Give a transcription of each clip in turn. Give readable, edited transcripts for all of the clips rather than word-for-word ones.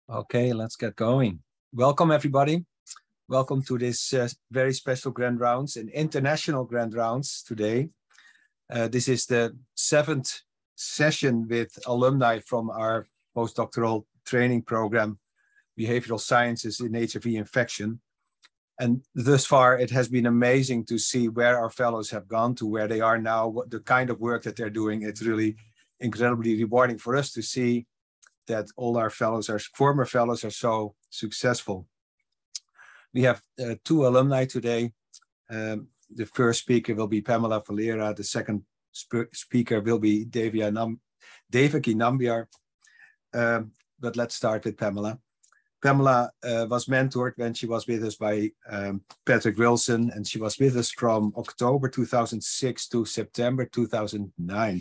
Okay, let's get going. Welcome, everybody. Welcome to this very special Grand Rounds and International Grand Rounds today. This is the 7th session with alumni from our postdoctoral training program, Behavioral Sciences in HIV Infection. And thus far, it has been amazing to see where our fellows have gone to where they are now, what the kind of work that they're doing. It's really incredibly rewarding for us to see that all our fellows, our former fellows, are so successful. We have 2 alumni today. The first speaker will be Pamela Valera. The second speaker will be Devaki Nambiar. But let's start with Pamela. Pamela was mentored when she was with us by Patrick Wilson, and she was with us from October 2006 to September 2009.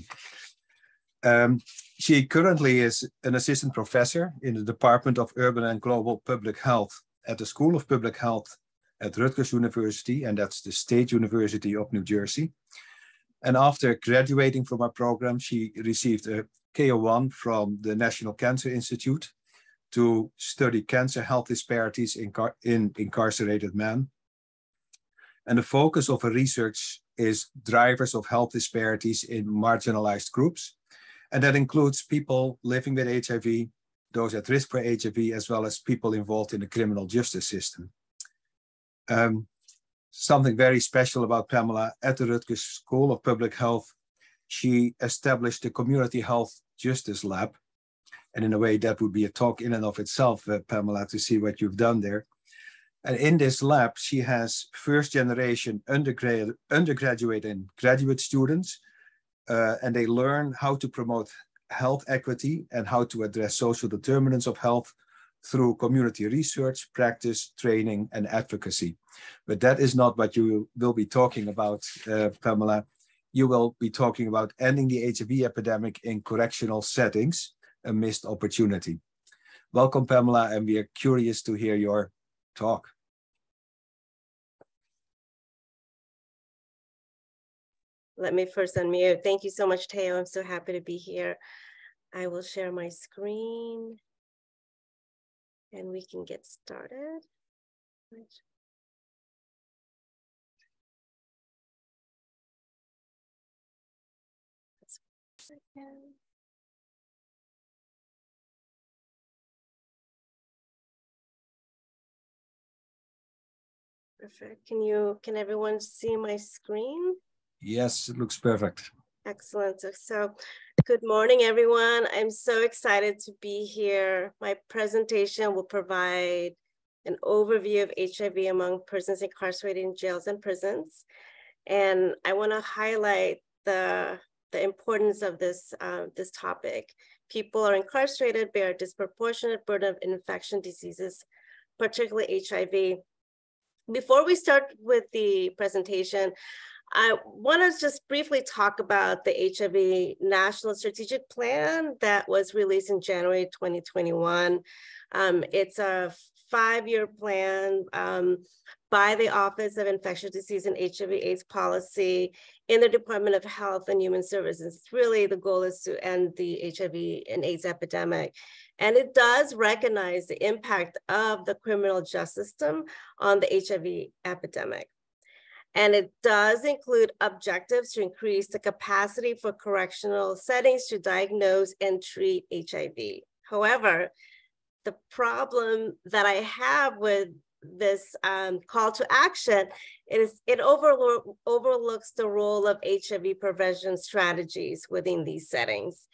She currently is an assistant professor in the Department of Urban and Global Public Health at the School of Public Health at Rutgers University, and that's the State University of New Jersey. And after graduating from our program, she received a KO1 from the National Cancer Institute to study cancer health disparities in incarcerated men. And the focus of her research is drivers of health disparities in marginalized groups. And that includes people living with HIV, those at risk for HIV, as well as people involved in the criminal justice system. Something very special about Pamela: at the Rutgers School of Public Health, she established the Community Health Justice Lab. And in a way, that would be a talk in and of itself, Pamela, to see what you've done there. And in this lab, she has first-generation undergraduate and graduate students, and they learn how to promote health equity and how to address social determinants of health through community research, practice, training, and advocacy. But that is not what you will be talking about, Pamela. You will be talking about ending the HIV epidemic in correctional settings, a missed opportunity. Welcome, Pamela, and we are curious to hear your talk. Let me first unmute. Thank you so much, Teo. I'm so happy to be here. I will share my screen and we can get started. Perfect. Can everyone see my screen? Yes, it looks perfect. Excellent. So good morning, everyone. I'm so excited to be here. My presentation will provide an overview of HIV among persons incarcerated in jails and prisons. And I want to highlight the importance of this topic. People are incarcerated, bear a disproportionate burden of infection diseases, particularly HIV. Before we start with the presentation, I want to just briefly talk about the HIV National Strategic Plan that was released in January 2021. It's a 5-year plan by the Office of Infectious Disease and HIV/AIDS Policy in the Department of Health and Human Services. Really, the goal is to end the HIV and AIDS epidemic. And it does recognize the impact of the criminal justice system on the HIV epidemic. And it does include objectives to increase the capacity for correctional settings to diagnose and treat HIV. However, the problem that I have with this call to action is it overlooks the role of HIV prevention strategies within these settings.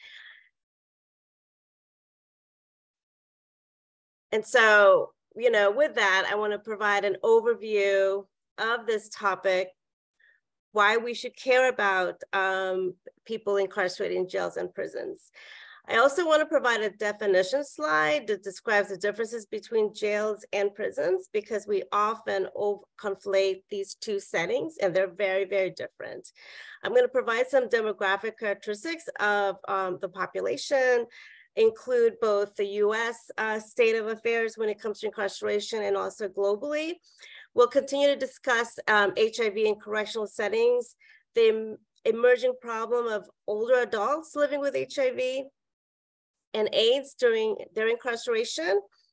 And so, with that, I want to provide an overview of this topic, why we should care about people incarcerated in jails and prisons. I also want to provide a definition slide that describes the differences between jails and prisons, because we often conflate these two settings and they're very, very different. I'm going to provide some demographic characteristics of the population, include both the US state of affairs when it comes to incarceration and also globally. We'll continue to discuss HIV in correctional settings, the emerging problem of older adults living with HIV and AIDS during their incarceration,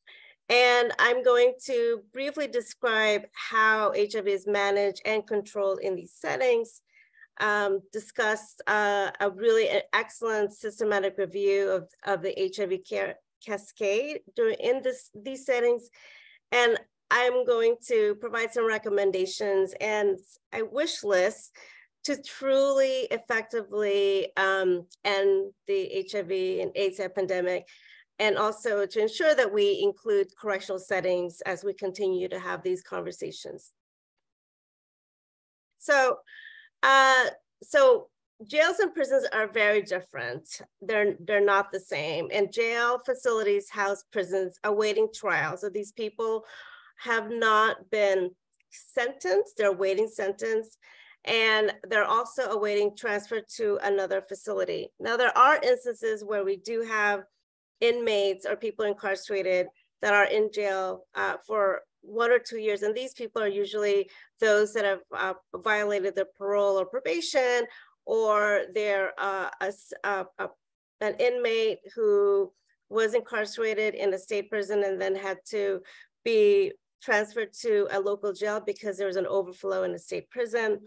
And I'm going to briefly describe how HIV is managed and controlled in these settings, discuss a really excellent systematic review of the HIV care cascade in these settings. And I'm going to provide some recommendations and a wish list to truly effectively end the HIV and AIDS epidemic, and also to ensure that we include correctional settings as we continue to have these conversations. So jails and prisons are very different. They're not the same. And jail facilities house prisons awaiting trial. So these people have not been sentenced, they're awaiting sentence, and they're also awaiting transfer to another facility. Now, there are instances where we do have inmates or people incarcerated that are in jail for 1 or 2 years. And these people are usually those that have violated their parole or probation, or they're an inmate who was incarcerated in a state prison and then had to be transferred to a local jail because there was an overflow in a state prison.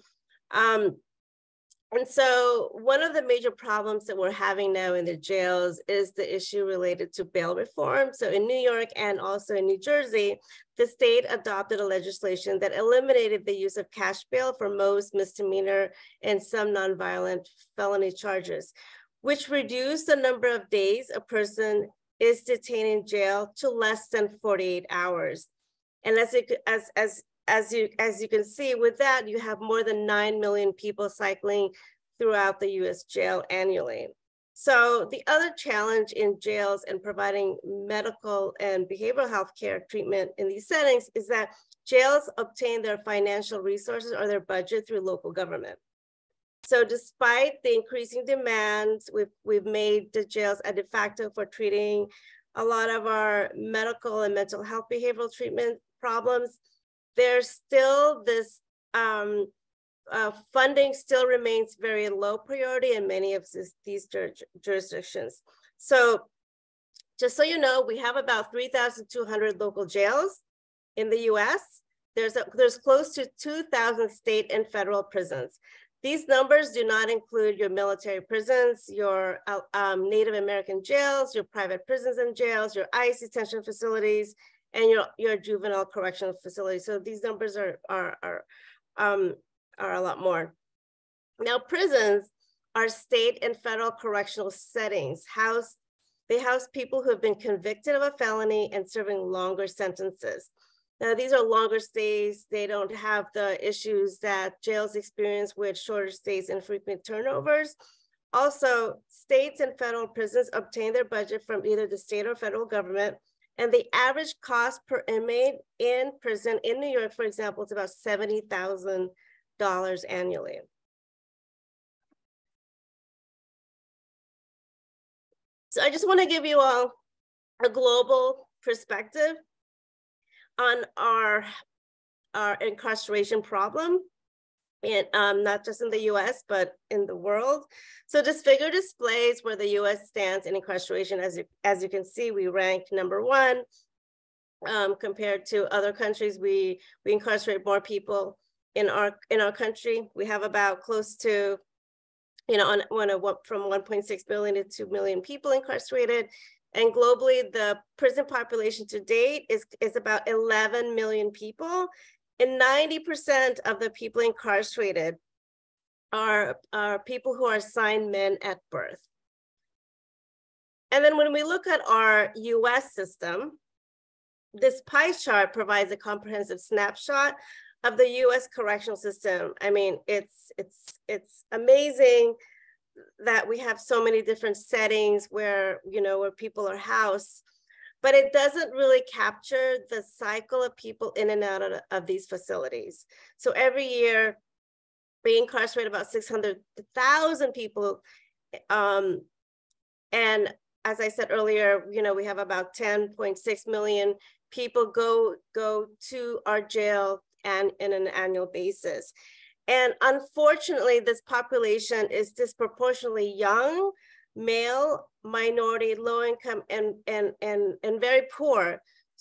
And so one of the major problems that we're having now in the jails is the issue related to bail reform. So in New York and also in New Jersey, the state adopted a legislation that eliminated the use of cash bail for most misdemeanor and some nonviolent felony charges, which reduced the number of days a person is detained in jail to less than 48 hours. And as you can see with that, you have more than 9 million people cycling throughout the US jail annually. So the other challenge in jails and providing medical and behavioral health care treatment in these settings is that jails obtain their financial resources or their budget through local government. So despite the increasing demands, we've made the jails a de facto for treating a lot of our medical and mental health behavioral treatment problems. There's still this funding still remains very low priority in many of these jurisdictions. So just so you know, we have about 3,200 local jails in the US. There's close to 2,000 state and federal prisons. These numbers do not include your military prisons, your Native American jails, your private prisons and jails, your ICE detention facilities, and your juvenile correctional facilities. So these numbers are a lot more. Now, prisons are state and federal correctional settings. They house people who have been convicted of a felony and serving longer sentences. Now, these are longer stays. They don't have the issues that jails experience with shorter stays and frequent turnovers. Also, states and federal prisons obtain their budget from either the state or federal government. And the average cost per inmate in prison in New York, for example, is about $70,000 annually. So I just want to give you all a global perspective on our incarceration problem, and not just in the US, but in the world. So this figure displays where the US stands in incarceration. As you can see, we rank #1 compared to other countries. We incarcerate more people in our country. We have about close to, from 1.6 billion to 2 million people incarcerated. And globally, the prison population to date is about 11 million people. And 90% of the people incarcerated are people who are assigned men at birth. And then when we look at our US system, this pie chart provides a comprehensive snapshot of the US correctional system. I mean, it's amazing that we have so many different settings where people are housed, but it doesn't really capture the cycle of people in and out of these facilities. So every year we incarcerate about 600,000 people. And as I said earlier, we have about 10.6 million people go to our jail and in an annual basis. And unfortunately, this population is disproportionately young, male, minority, low income, and very poor.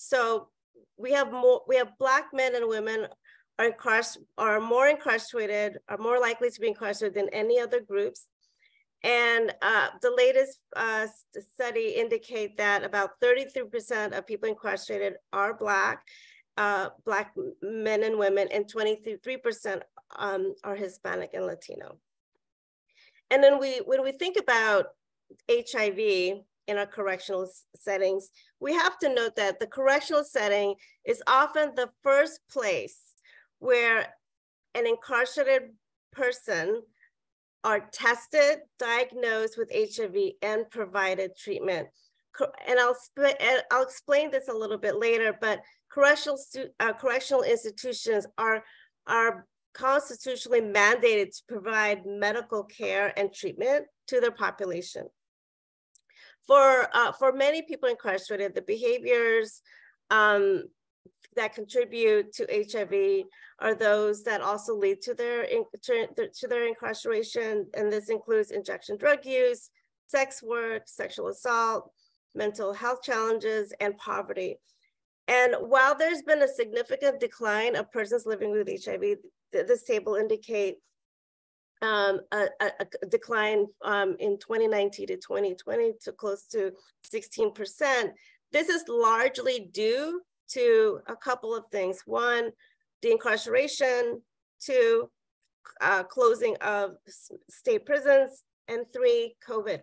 So we have Black men and women are more incarcerated, are more likely to be incarcerated than any other groups. And the latest study indicate that about 33% of people incarcerated are Black men and women, and 23% are Hispanic and Latino. And then when we think about HIV in our correctional settings, we have to note that the correctional setting is often the first place where an incarcerated person are tested, diagnosed with HIV, and provided treatment. And I'll explain this a little bit later, but correctional institutions are constitutionally mandated to provide medical care and treatment to their population. For many people incarcerated, the behaviors that contribute to HIV are those that also lead to their incarceration, and this includes injection drug use, sex work, sexual assault, mental health challenges, and poverty. And while there's been a significant decline of persons living with HIV, this table indicates a decline in 2019 to 2020 to close to 16%. This is largely due to a couple of things. One, the incarceration. Two, closing of state prisons. And three, COVID.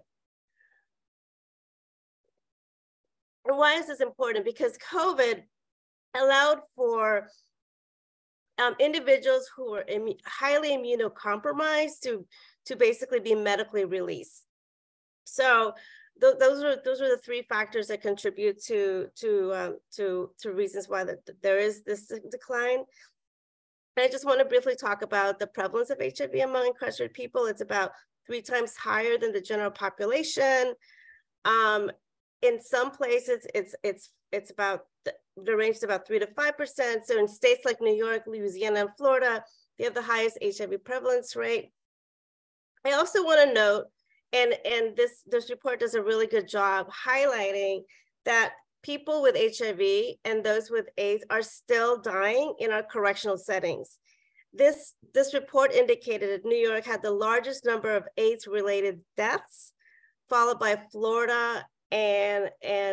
And why is this important? Because COVID allowed for individuals who were highly immunocompromised to basically be medically released. So those are the three factors that contribute to reasons why there is this decline. And I just want to briefly talk about the prevalence of HIV among incarcerated people. It's about 3 times higher than the general population. In some places, it's about the range is about 3 to 5%. So in states like New York, Louisiana, and Florida, they have the highest HIV prevalence rate. I also want to note, and this report does a really good job highlighting that people with HIV and those with AIDS are still dying in our correctional settings. This report indicated that New York had the largest number of AIDS-related deaths, followed by Florida and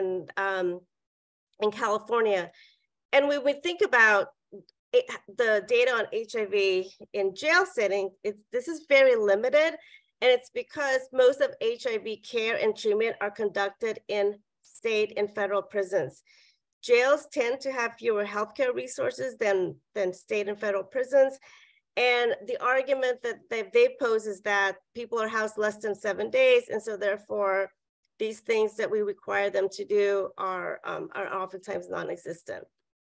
in California. And when we think about the data on HIV in jail setting, this is very limited, and it's because most of HIV care and treatment are conducted in state and federal prisons. Jails tend to have fewer healthcare resources than state and federal prisons. And the argument that they pose is that people are housed less than 7 days, and so therefore these things that we require them to do are oftentimes non-existent.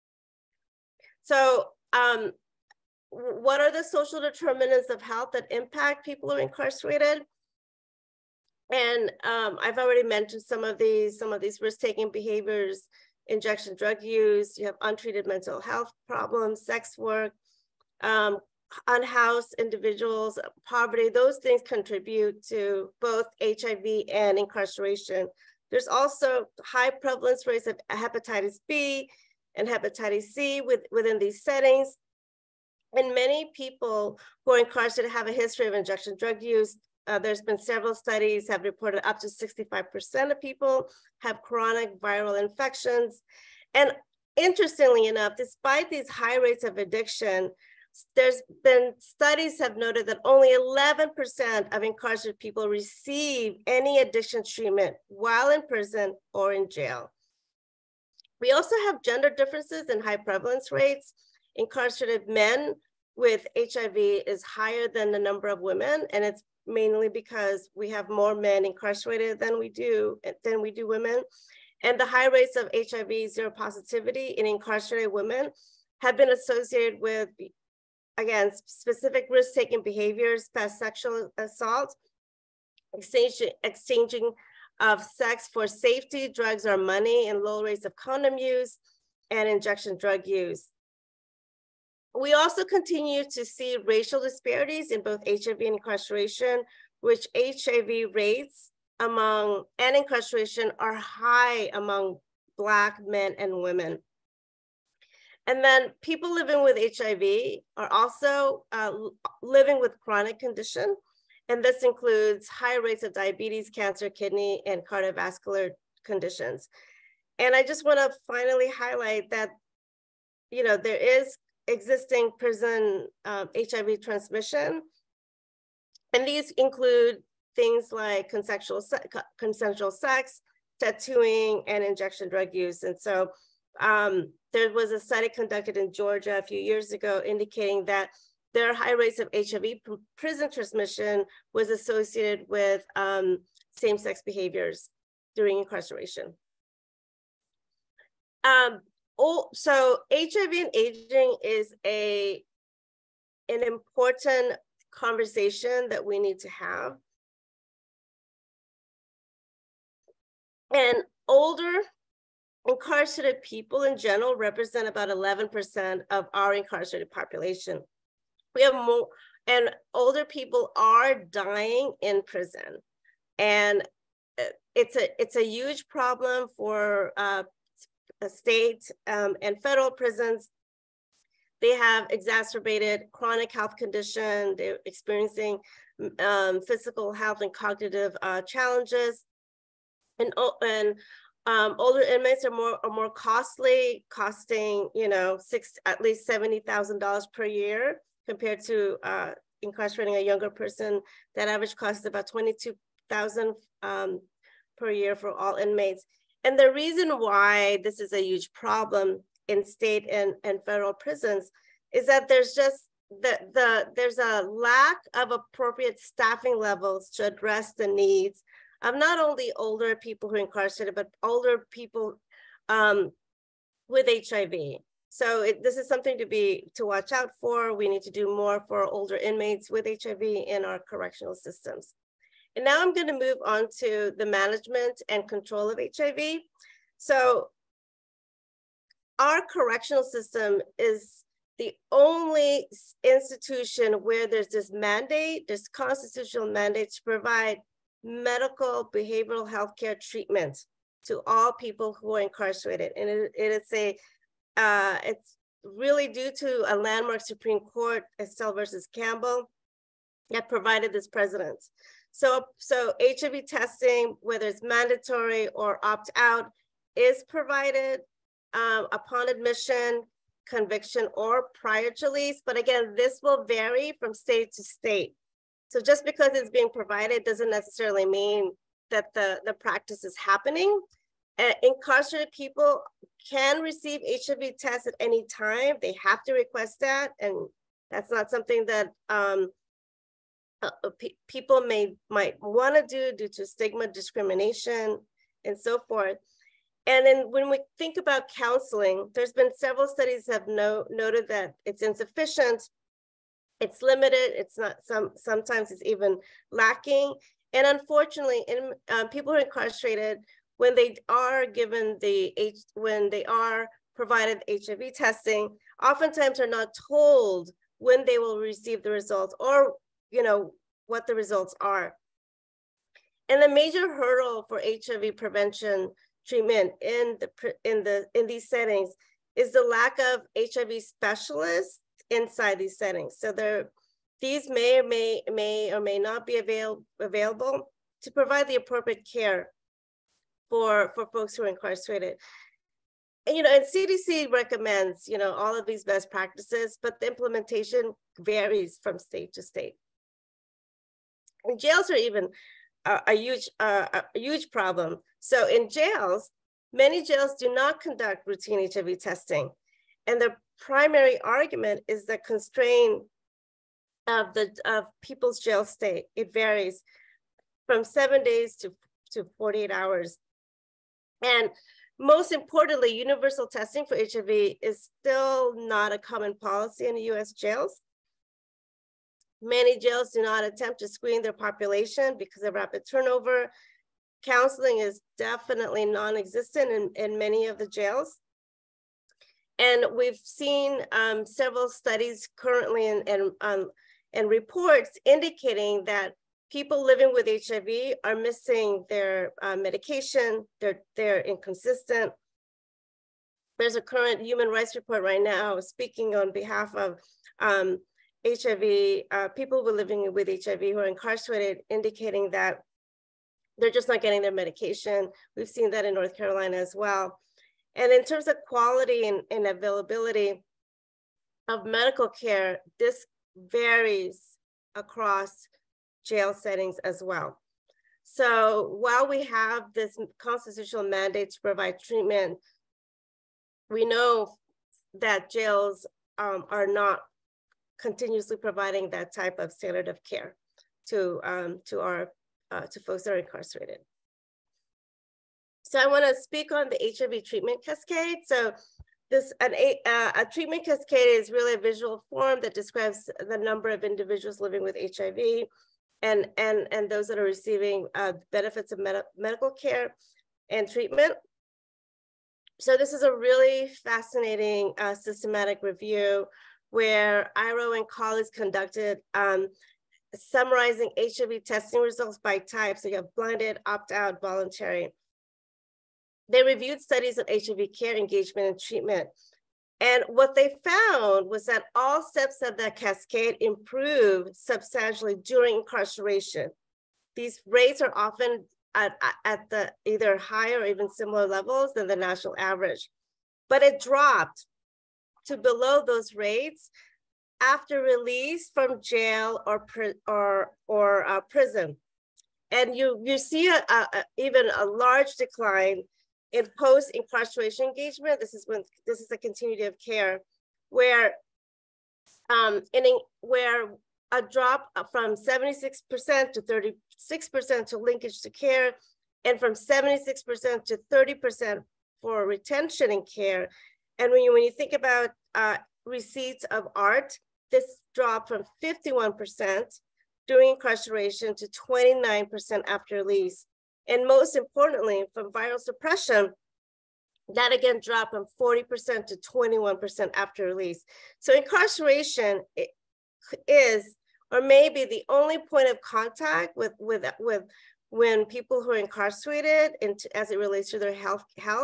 So what are the social determinants of health that impact people who are incarcerated? And I've already mentioned some of these risk-taking behaviors: injection drug use, you have untreated mental health problems, sex work, unhoused individuals, poverty. Those things contribute to both HIV and incarceration. There's also high prevalence rates of hepatitis B and hepatitis C within these settings. And many people who are incarcerated have a history of injection drug use. There's been several studies have reported up to 65% of people have chronic viral infections. And interestingly enough, despite these high rates of addiction, there's been studies have noted that only 11% of incarcerated people receive any addiction treatment while in prison or in jail. We also have gender differences in high prevalence rates. Incarcerated men with HIV is higher than the number of women, and it's mainly because we have more men incarcerated than we do women. And the high rates of HIV seropositivity in incarcerated women have been associated with, again, specific risk-taking behaviors, past sexual assault, exchanging of sex for safety, drugs or money, and low rates of condom use and injection drug use. We also continue to see racial disparities in both HIV and incarceration, which HIV rates and incarceration are high among Black men and women. And then people living with HIV are also living with chronic condition. And this includes high rates of diabetes, cancer, kidney, and cardiovascular conditions. And I just want to finally highlight that, you know, there is existing prison HIV transmission. And these include things like consensual sex, tattooing, and injection drug use. And so there was a study conducted in Georgia a few years ago indicating that their high rates of HIV prison transmission was associated with same-sex behaviors during incarceration. So HIV and aging is an important conversation that we need to have. And older incarcerated people in general represent about 11% of our incarcerated population. We have more, and older people are dying in prison. And it's a huge problem for state and federal prisons. They have exacerbated chronic health condition. They're experiencing physical health and cognitive challenges. And older inmates are more costly, costing, you know, at least $70,000 per year compared to incarcerating a younger person. That average cost is about $22,000 per year for all inmates. And the reason why this is a huge problem in state and federal prisons is that there's just there's a lack of appropriate staffing levels to address the needs of not only older people who are incarcerated, but older people with HIV. So this is something to watch out for. We need to do more for older inmates with HIV in our correctional systems. And now I'm going to move on to the management and control of HIV. So our correctional system is the only institution where there's this mandate, this constitutional mandate to provide medical behavioral health care treatment to all people who are incarcerated. And it's really due to a landmark Supreme Court, Estelle versus Campbell, that provided this precedent. So HIV testing, whether it's mandatory or opt-out, is provided upon admission, conviction, or prior to release. But again, this will vary from state to state. So just because it's being provided doesn't necessarily mean that the practice is happening. Incarcerated people can receive HIV tests at any time. They have to request that, and that's not something that people might want to do due to stigma, discrimination, and so forth. And then when we think about counseling, there's been several studies have noted that it's insufficient, it's limited, it's not, sometimes it's even lacking. And unfortunately, people who are incarcerated, when they are provided HIV testing, oftentimes are not told when they will receive the results or, you know, what the results are. And the major hurdle for HIV prevention treatment in these settings is the lack of HIV specialists inside these settings. So these may or may not be available to provide the appropriate care for folks who are incarcerated. And, you know, and CDC recommends, you know, all of these best practices, but the implementation varies from state to state. And jails are even a huge problem. So in jails, many jails do not conduct routine HIV testing. And the primary argument is the constraint of people's jail stay. It varies from 7 days to 48 hours. And most importantly, universal testing for HIV is still not a common policy in the US jails. Many jails do not attempt to screen their population because of rapid turnover. Counseling is definitely non-existent in many of the jails. And we've seen several studies currently and reports indicating that people living with HIV are missing their medication, they're inconsistent. There's a current human rights report right now speaking on behalf of HIV, people who are living with HIV who are incarcerated, indicating that they're just not getting their medication. We've seen that in North Carolina as well. And in terms of quality and availability of medical care, this varies across jail settings as well. So while we have this constitutional mandate to provide treatment, we know that jails are not continuously providing that type of standard of care to folks that are incarcerated. So I want to speak on the HIV treatment cascade. So a treatment cascade is really a visual form that describes the number of individuals living with HIV and those that are receiving benefits of medical care and treatment. So this is a really fascinating systematic review where Iro and colleagues conducted summarizing HIV testing results by type. So you have blinded, opt-out, voluntary. They reviewed studies of HIV care, engagement, and treatment. And what they found was that all steps of that cascade improved substantially during incarceration. These rates are often at the either higher or even similar levels than the national average. But it dropped to below those rates after release from jail or prison. And you see even a large decline in post-incarceration engagement. This is a continuity of care where where a drop from 76% to 36% to linkage to care, and from 76% to 30% for retention in care. And when you think about receipts of art, this dropped from 51% during incarceration to 29% after release. And most importantly, from viral suppression, that again dropped from 40% to 21% after release. So incarceration is, or maybe the only point of contact with when people who are incarcerated as it relates to their health.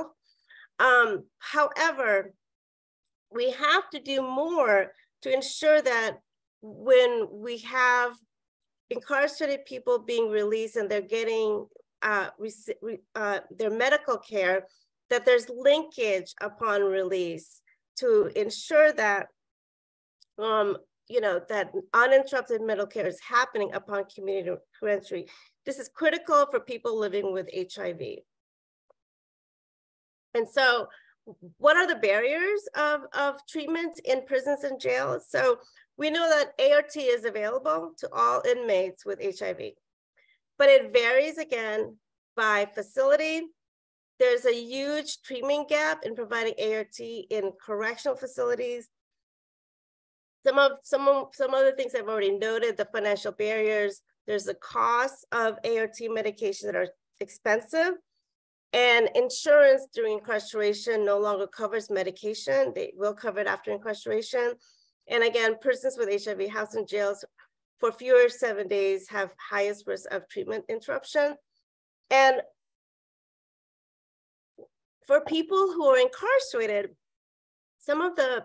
However, we have to do more to ensure that when we have incarcerated people being released and they're getting their medical care, that there's linkage upon release to ensure that that uninterrupted medical care is happening upon community reentry. This is critical for people living with HIV. And so what are the barriers of treatment in prisons and jails? So we know that ART is available to all inmates with HIV, but it varies again by facility. There's a huge treatment gap in providing ART in correctional facilities. Some other things I've already noted, the financial barriers. There's the cost of ART medications that are expensive, and insurance during incarceration no longer covers medication. They will cover it after incarceration. And again, persons with HIV housed in jails for fewer 7 days have highest risk of treatment interruption. And for people who are incarcerated, some of the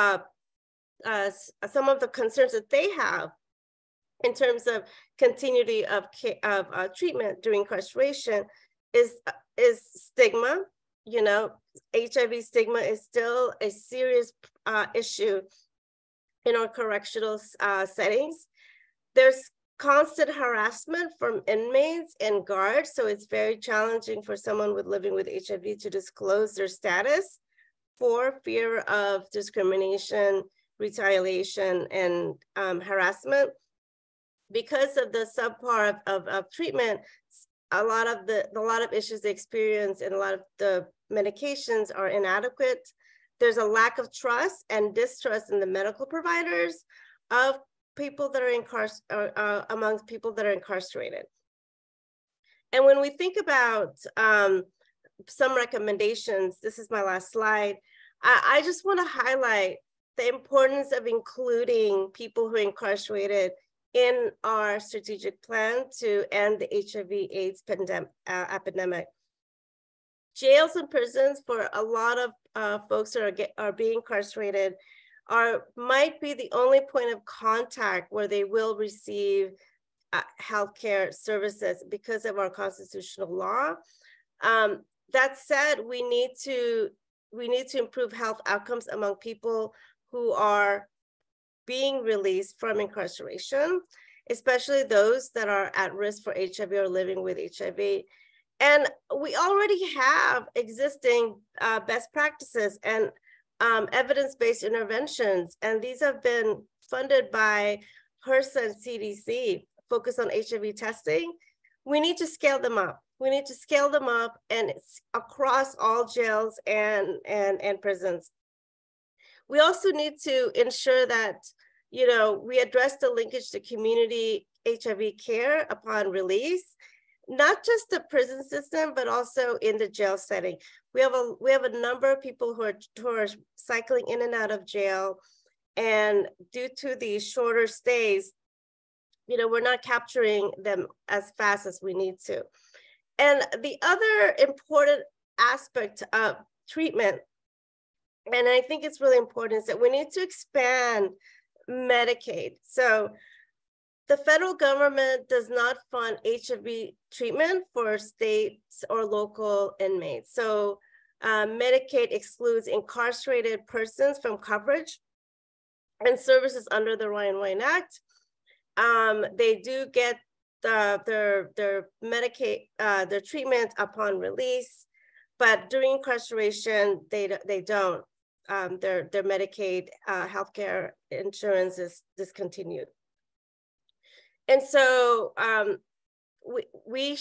concerns that they have in terms of continuity of treatment during incarceration is stigma. HIV stigma is still a serious issue in our correctional settings. There's constant harassment from inmates and guards, so it's very challenging for someone living with HIV to disclose their status for fear of discrimination, retaliation, and harassment. Because of the subpar of treatment, a lot of issues they experience and a lot of the medications are inadequate. There's a lack of trust and distrust in the medical providers of people that are amongst people that are incarcerated. And when we think about some recommendations, this is my last slide, I just want to highlight the importance of including people who are incarcerated in our strategic plan to end the HIV/AIDS epidemic. jails and prisons for a lot of folks that are being incarcerated might be the only point of contact where they will receive healthcare services because of our constitutional law. That said, we need to improve health outcomes among people who are being released from incarceration, especially those that are at risk for HIV or living with HIV. And we already have existing best practices and evidence-based interventions, and these have been funded by HRSA and CDC, focused on HIV testing. We need to scale them up. We need to scale them up, and it's across all jails and prisons. We also need to ensure that, you know, we address the linkage to community HIV care upon release, not just the prison system, but also in the jail setting. We have a number of people who are cycling in and out of jail, and due to the shorter stays, you know, we're not capturing them as fast as we need to. And the other important aspect of treatment, and I think it's really important, is that we need to expand Medicaid. So the federal government does not fund HIV treatment for states or local inmates. So Medicaid excludes incarcerated persons from coverage and services under the Ryan-White Act. They do get their Medicaid, their treatment upon release, but during incarceration, they don't. Their Medicaid healthcare insurance is discontinued. And so we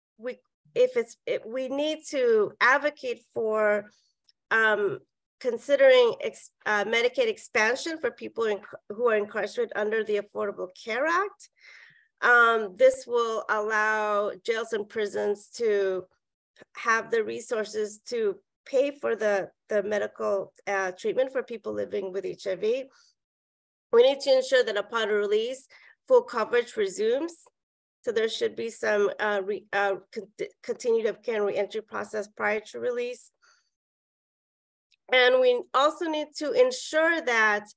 need to advocate for considering Medicaid expansion for people who are incarcerated under the Affordable Care Act. This will allow jails and prisons to have the resources to pay for the medical treatment for people living with HIV. We need to ensure that upon release, full coverage resumes. So there should be some continued care and reentry process prior to release. And we also need to ensure that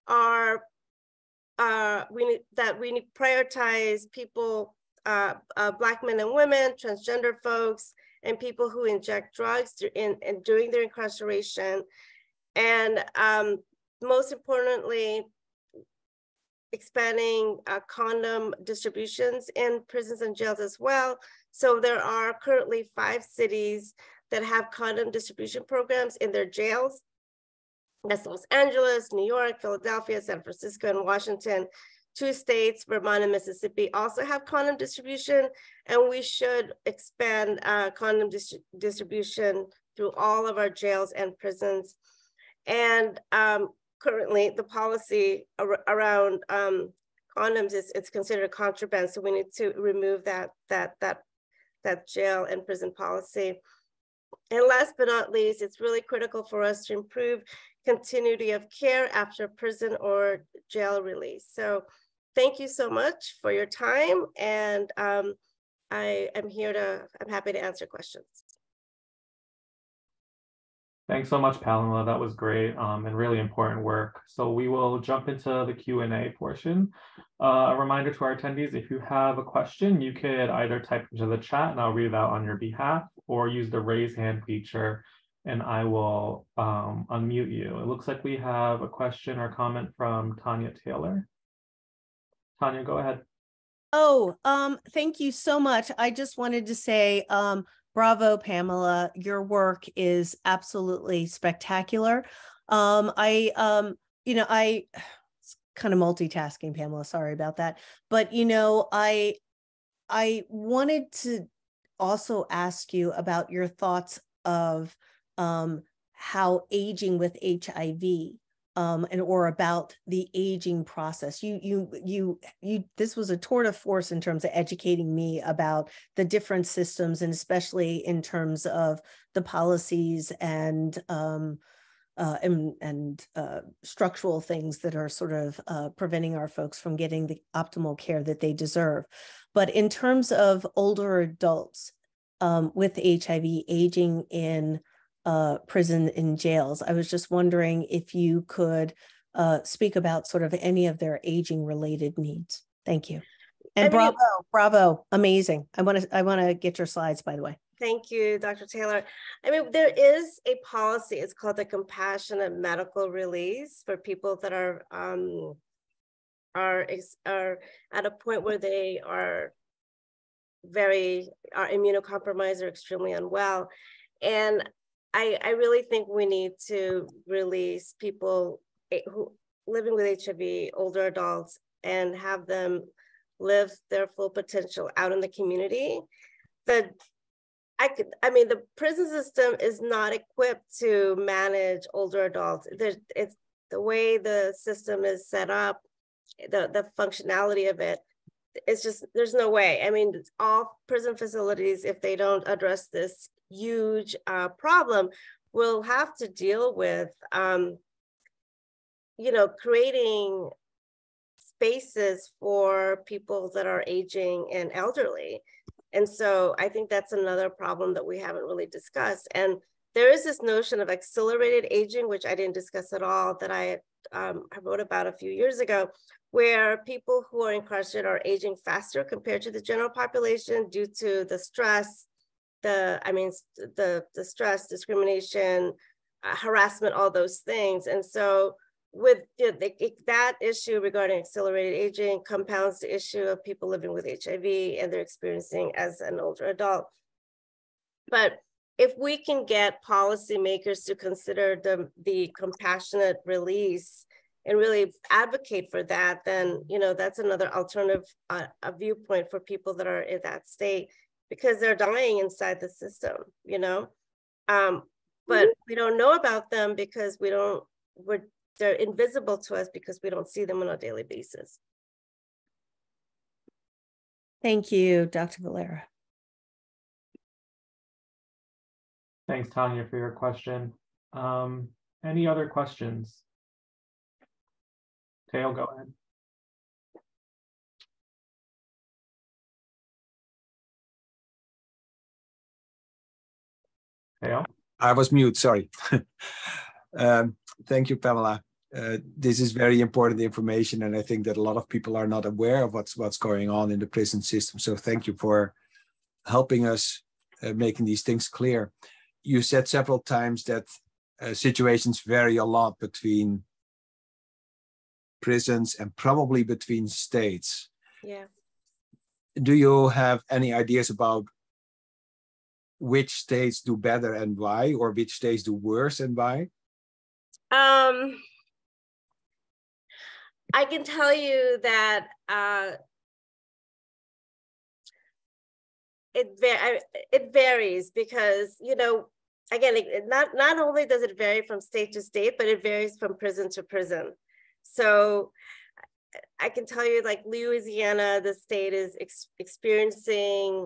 we prioritize people, Black men and women, transgender folks, and people who inject drugs during their incarceration. And most importantly, expanding condom distributions in prisons and jails as well. So there are currently 5 cities that have condom distribution programs in their jails. That's Los Angeles, New York, Philadelphia, San Francisco, and Washington. 2 states, Vermont and Mississippi, also have condom distribution, and we should expand condom distribution through all of our jails and prisons. And currently, the policy around condoms it's considered contraband, so we need to remove that jail and prison policy. And last but not least, it's really critical for us to improve continuity of care after prison or jail release. So thank you so much for your time. And I'm happy to answer questions. Thanks so much, Pamela. That was great and really important work. So we will jump into the Q&A portion. A reminder to our attendees, if you have a question, you could either type into the chat and I'll read it out on your behalf, or use the raise hand feature and I will unmute you. It looks like we have a question or comment from Tanya Taylor. Tanya, go ahead. Oh, thank you so much. I just wanted to say, bravo, Pamela. Your work is absolutely spectacular. It's kind of multitasking, Pamela. Sorry about that. But, I wanted to also ask you about your thoughts of how aging with HIV or about the aging process. This was a tour de force in terms of educating me about the different systems, and especially in terms of the policies and structural things that are sort of preventing our folks from getting the optimal care that they deserve. But in terms of older adults, with HIV aging in prison and jails. I was just wondering if you could speak about sort of any of their aging related needs. Thank you. And bravo, amazing. I want to get your slides, by the way. Thank you, Dr. Taylor. I mean, there is a policy. It's called the compassionate medical release for people that are at a point where they are immunocompromised or extremely unwell. And I really think we need to release people who living with HIV, older adults, and have them live their full potential out in the community. The prison system is not equipped to manage older adults. It's the way the system is set up, the functionality of it. It's just, there's no way. I mean, all prison facilities, if they don't address this huge problem, will have to deal with, creating spaces for people that are aging and elderly. And so I think that's another problem that we haven't really discussed. And there is this notion of accelerated aging, which I didn't discuss at all, that I wrote about a few years ago, where people who are incarcerated are aging faster compared to the general population due to the stress, the stress, discrimination, harassment, all those things. And so with that issue regarding accelerated aging compounds the issue of people living with HIV and they're experiencing as an older adult. But if we can get policymakers to consider the compassionate release and really advocate for that, then that's another alternative a viewpoint for people that are in that state, because they're dying inside the system, but we don't know about them because they're invisible to us because we don't see them on a daily basis. Thank you, Dr. Valera. Thanks, Tanya, for your question. Any other questions? Teo, go ahead. Teo? I was mute, sorry. Thank you, Pamela. This is very important information, and I think that a lot of people are not aware of what's going on in the prison system. So thank you for helping us making these things clear. You said several times that situations vary a lot between prisons and probably between states. Yeah. Do you have any ideas about which states do better and why, or which states do worse and why? I can tell you that it varies because, again, not only does it vary from state to state, but it varies from prison to prison. So I can tell you, like Louisiana, the state is experiencing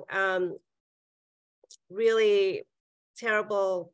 really terrible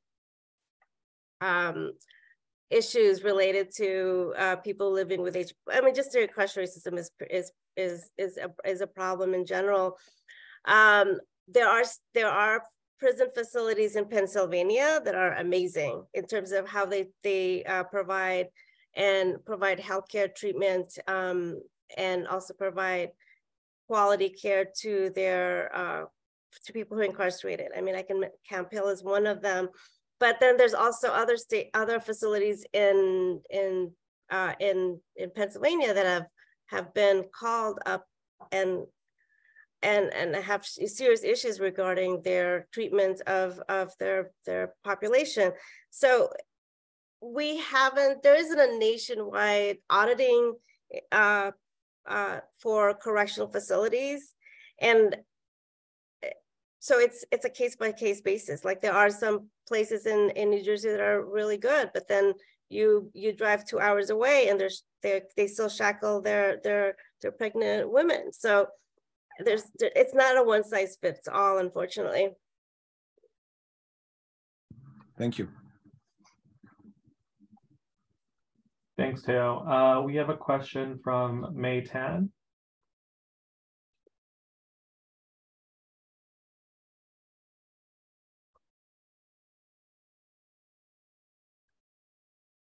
issues related to people living with HIV. I mean, just the incarceration system is a problem in general. There are prison facilities in Pennsylvania that are amazing in terms of how they provide healthcare treatment and also provide quality care to their to people who are incarcerated. I mean, Camp Hill is one of them. But then there's also other facilities in Pennsylvania that have been called up and have serious issues regarding their treatment of their population. So there isn't a nationwide auditing for correctional facilities, and so it's a case-by-case basis. Like there are some places in New Jersey that are really good, but then you drive 2 hours away and they still shackle their pregnant women. So it's not a one-size-fits-all, unfortunately. Thank you. Thanks, Teo. We have a question from May Tan.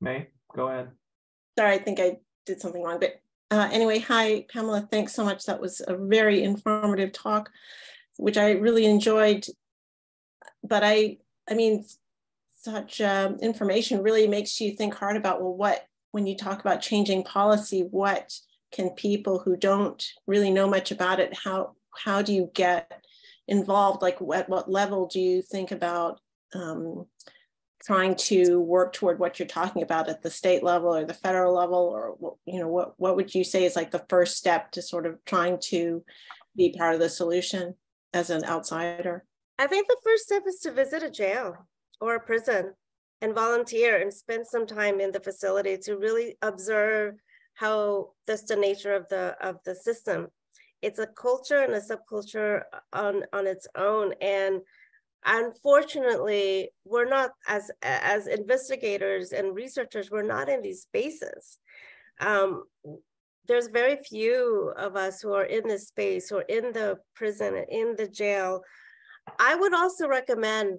May, go ahead. Sorry, I think I did something wrong, but anyway, hi, Pamela, thanks so much. That was a very informative talk, which I really enjoyed. But I mean, such information really makes you think hard about, well, when you talk about changing policy, what can people who don't really know much about it, how do you get involved? Like at what level do you think about trying to work toward what you're talking about at the state level or the federal level, or what would you say is like the first step to sort of trying to be part of the solution as an outsider? I think the first step is to visit a jail or a prison and volunteer and spend some time in the facility to really observe how that's the nature of the system. It's a culture and a subculture on its own, and unfortunately, we're not, as investigators and researchers, we're not in these spaces. There's very few of us who are in this space, who are in the prison, in the jail. I would also recommend,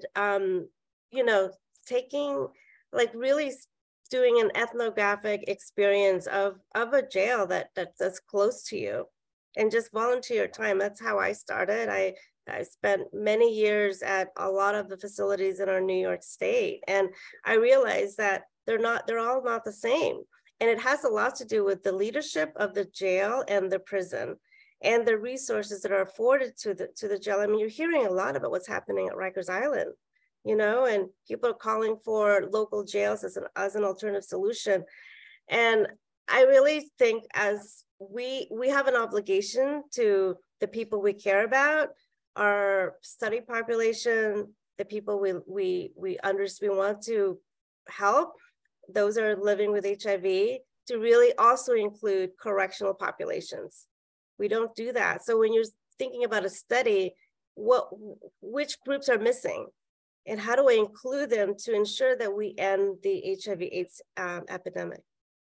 taking, like really doing an ethnographic experience of a jail that's close to you, and just volunteer time. That's how I started. I spent many years at a lot of the facilities in our New York State, and I realized that they're all not the same. And it has a lot to do with the leadership of the jail and the prison and the resources that are afforded to the jail. I mean, you're hearing a lot about what's happening at Rikers Island, and people are calling for local jails as an alternative solution. And I really think as we have an obligation to the people we care about, our study population, the people we want to help, those are living with HIV, to really also include correctional populations. We don't do that. So when you're thinking about a study, which groups are missing? And how do I include them to ensure that we end the HIV/AIDS epidemic?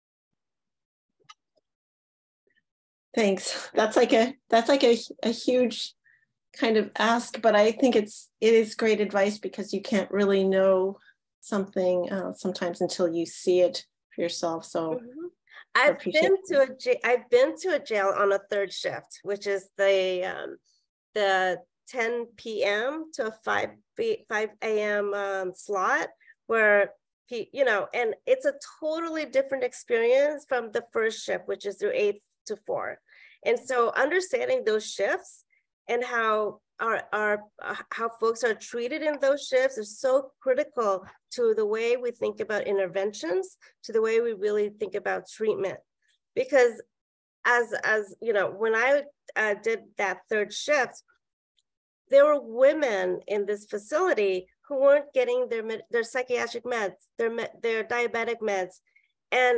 Thanks. That's like a huge kind of ask, but I think it is great advice, because you can't really know something sometimes until you see it for yourself. So I've been to a jail on a third shift, which is the 10 p.m. to 5 a.m. slot, where and it's a totally different experience from the first shift, which is through 8 to 4. And so understanding those shifts and how how folks are treated in those shifts is so critical to the way we think about interventions, to the way we really think about treatment. Because as when I did that third shift, there were women in this facility who weren't getting their psychiatric meds, their diabetic meds, and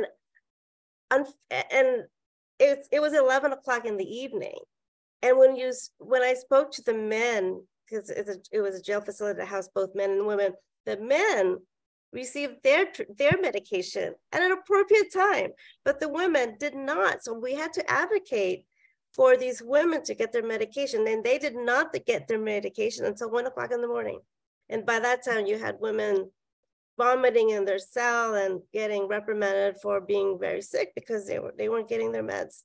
it was 11 o'clock in the evening. And when I spoke to the men, because it was a jail facility that housed both men and women, the men received their medication at an appropriate time, but the women did not. So we had to advocate for these women to get their medication, and they did not get their medication until 1 o'clock in the morning. And by that time, you had women vomiting in their cell and getting reprimanded for being very sick because they weren't getting their meds.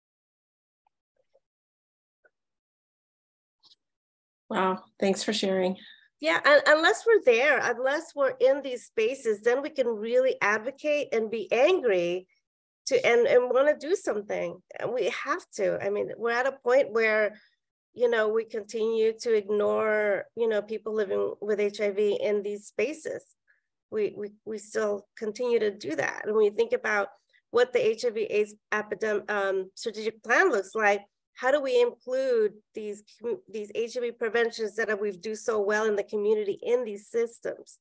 Wow, thanks for sharing. Yeah, and unless we're in these spaces, then we can really advocate and be angry and want to do something. And we have to. I mean, we're at a point where, we continue to ignore, people living with HIV in these spaces. We still continue to do that. And when you think about what the HIV/AIDS epidemic strategic plan looks like, how do we include these HIV preventions that we do so well in the community in these systems?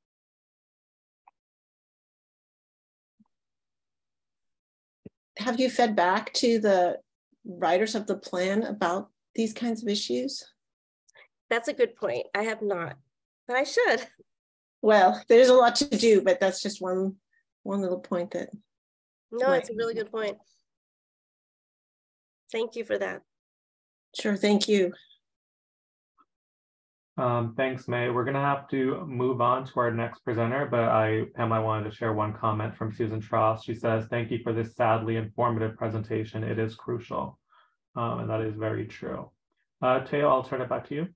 Have you fed back to the writers of the plan about these kinds of issues? That's a good point. I have not, but I should. Well, there's a lot to do, but that's just one little point that. No, it's a really good point. Thank you for that. Sure, thank you. Thanks, May. We're going to have to move on to our next presenter, but Pam, I wanted to share one comment from Susan Tross. She says, "Thank you for this sadly informative presentation. It is crucial." And that is very true. Teo, I'll turn it back to you.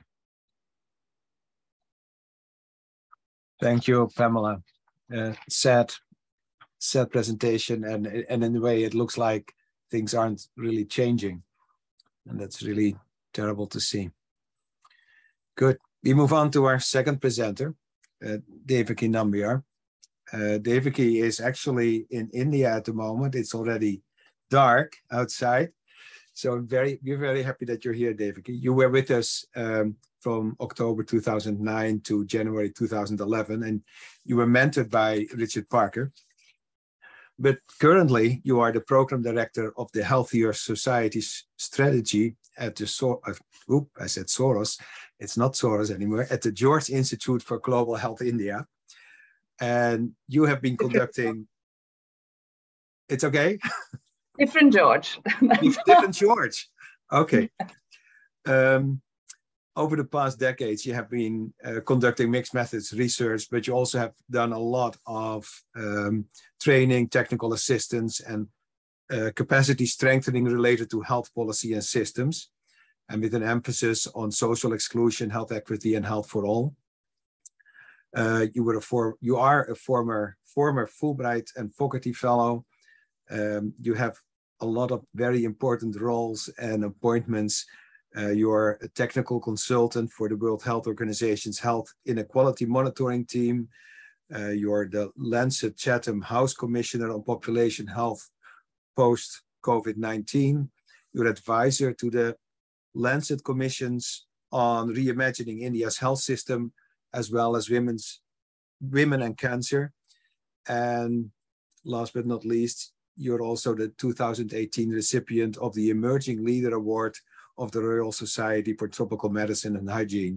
Thank you, Pamela. Sad presentation, and in a way it looks like things aren't really changing, and that's really terrible to see. Good. We move on to our second presenter, Devaki Nambiar. Devaki is actually in India at the moment. It's already dark outside, so we're very happy that you're here, Devaki. You were with us from October 2009 to January 2011, and you were mentored by Richard Parker. But currently, you are the program director of the Healthier Societies Strategy at the I said Soros. It's not Soros anymore. At the George Institute for Global Health India, and you have been conducting. It's okay. Different George. Different George. Okay. Over the past decades, you have been conducting mixed methods research, but you also have done a lot of training, technical assistance, and capacity strengthening related to health policy and systems, and with an emphasis on social exclusion, health equity, and health for all. You are a former Fulbright and Fogarty Fellow. You have a lot of very important roles and appointments. You're a technical consultant for the World Health Organization's Health Inequality Monitoring Team. You're the Lancet Chatham House Commissioner on Population Health post-COVID-19. You're advisor to the Lancet Commissions on Reimagining India's Health System, as well as women and cancer. And last but not least, you're also the 2018 recipient of the Emerging Leader Award of the Royal Society for Tropical Medicine and Hygiene.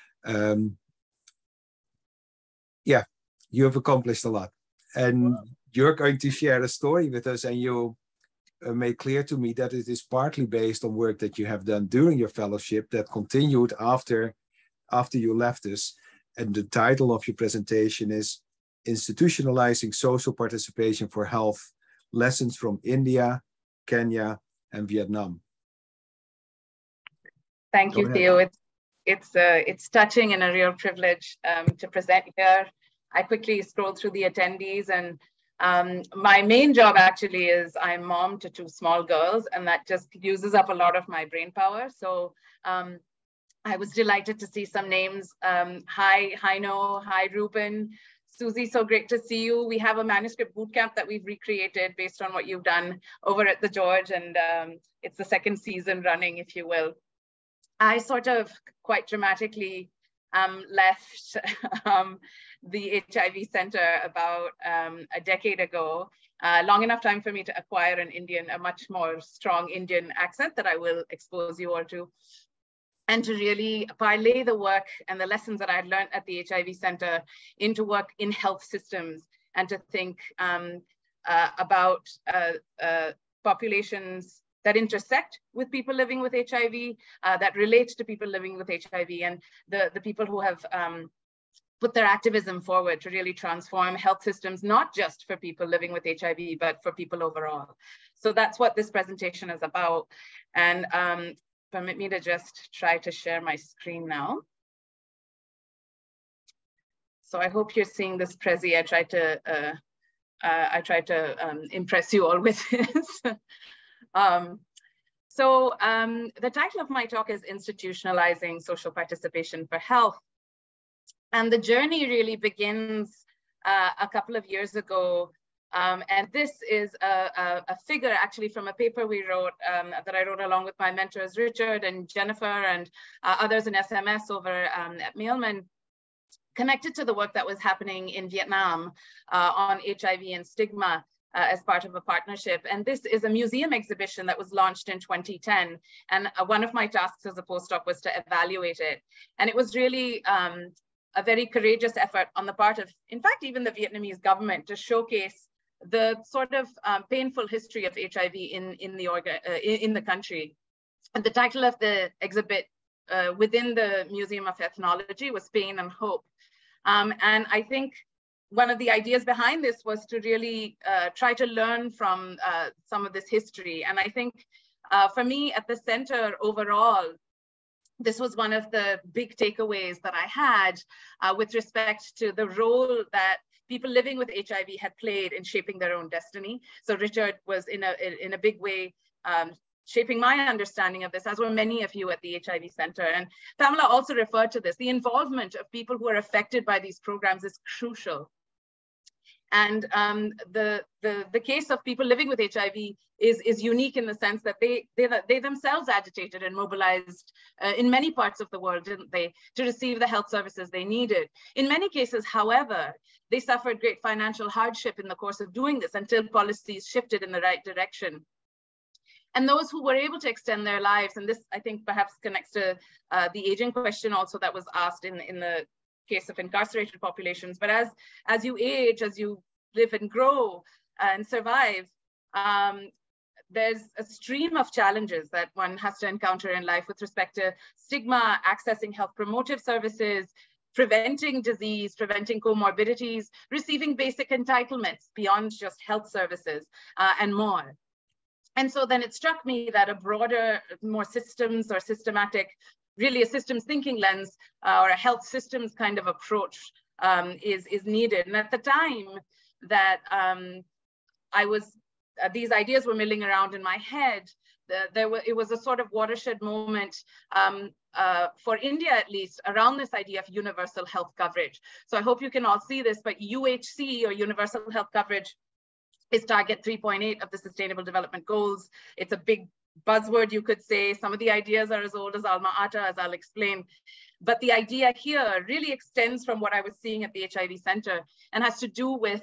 Yeah, you have accomplished a lot. And you're going to share a story with us, and you made clear to me that it is partly based on work that you have done during your fellowship that continued after you left us. And the title of your presentation is Institutionalizing Social Participation for Health, Lessons from India, Kenya, and Vietnam. Thank you, Theo. It's touching and a real privilege to present here. I quickly scrolled through the attendees, and my main job actually is I'm mom to 2 small girls, and that just uses up a lot of my brain power. So I was delighted to see some names. Hi, Heino. Hi, Ruben. Susie, so great to see you. We have a manuscript bootcamp that we've recreated based on what you've done over at the George, and it's the 2nd season running, if you will. I sort of quite dramatically left the HIV Center about a decade ago, long enough time for me to acquire a much more strong Indian accent that I will expose you all to, and to really parlay the work and the lessons that I had learned at the HIV Center into work in health systems, and to think about populations that intersect with people living with HIV, that relate to people living with HIV, and the people who have put their activism forward to really transform health systems, not just for people living with HIV, but for people overall. So that's what this presentation is about. And permit me to just try to share my screen now. So I hope you're seeing this Prezi. I try to impress you all with this. The title of my talk is Institutionalizing Social Participation for Health. And the journey really begins a couple of years ago. And this is a figure actually from a paper we wrote, that I wrote along with my mentors, Richard and Jennifer and others in SMS over at Mailman, connected to the work that was happening in Vietnam on HIV and stigma as part of a partnership. And this is a museum exhibition that was launched in 2010. And one of my tasks as a postdoc was to evaluate it. And it was really a very courageous effort on the part of, in fact, even the Vietnamese government to showcase the sort of painful history of HIV in the country. And the title of the exhibit within the Museum of Ethnology was Pain and Hope. And I think one of the ideas behind this was to really try to learn from some of this history. And I think for me at the center overall, this was one of the big takeaways that I had with respect to the role that people living with HIV had played in shaping their own destiny. So Richard was in a big way shaping my understanding of this, as were many of you at the HIV Center. And Pamela also referred to this. The involvement of people who are affected by these programs is crucial. And the case of people living with HIV is unique in the sense that they themselves agitated and mobilized in many parts of the world, didn't they, to receive the health services they needed. In many cases, however, they suffered great financial hardship in the course of doing this until policies shifted in the right direction. And those who were able to extend their lives, and this I think perhaps connects to the aging question also that was asked in the case of incarcerated populations, but as you age, as you live and grow and survive, there's a stream of challenges that one has to encounter in life with respect to stigma, accessing health promotive services, preventing disease, preventing comorbidities, receiving basic entitlements beyond just health services, and more. And so then it struck me that a broader, more systems or systematic, really a systems thinking lens or a health systems kind of approach is needed. And at the time that these ideas were milling around in my head, it was a sort of watershed moment for India, at least, around this idea of universal health coverage. So I hope you can all see this, but UHC, or universal health coverage, is target 3.8 of the Sustainable Development Goals. It's a big buzzword, you could say. Some of the ideas are as old as Alma Ata, as I'll explain. But the idea here really extends from what I was seeing at the HIV Center and has to do with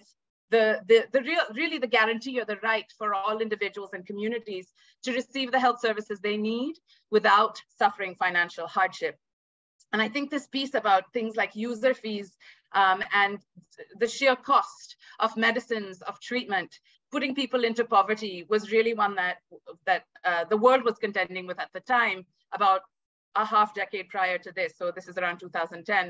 really the guarantee or the right for all individuals and communities to receive the health services they need without suffering financial hardship. And I think this piece about things like user fees and the sheer cost of medicines, of treatment, putting people into poverty was really one that the world was contending with at the time, about a half decade prior to this. So this is around 2010.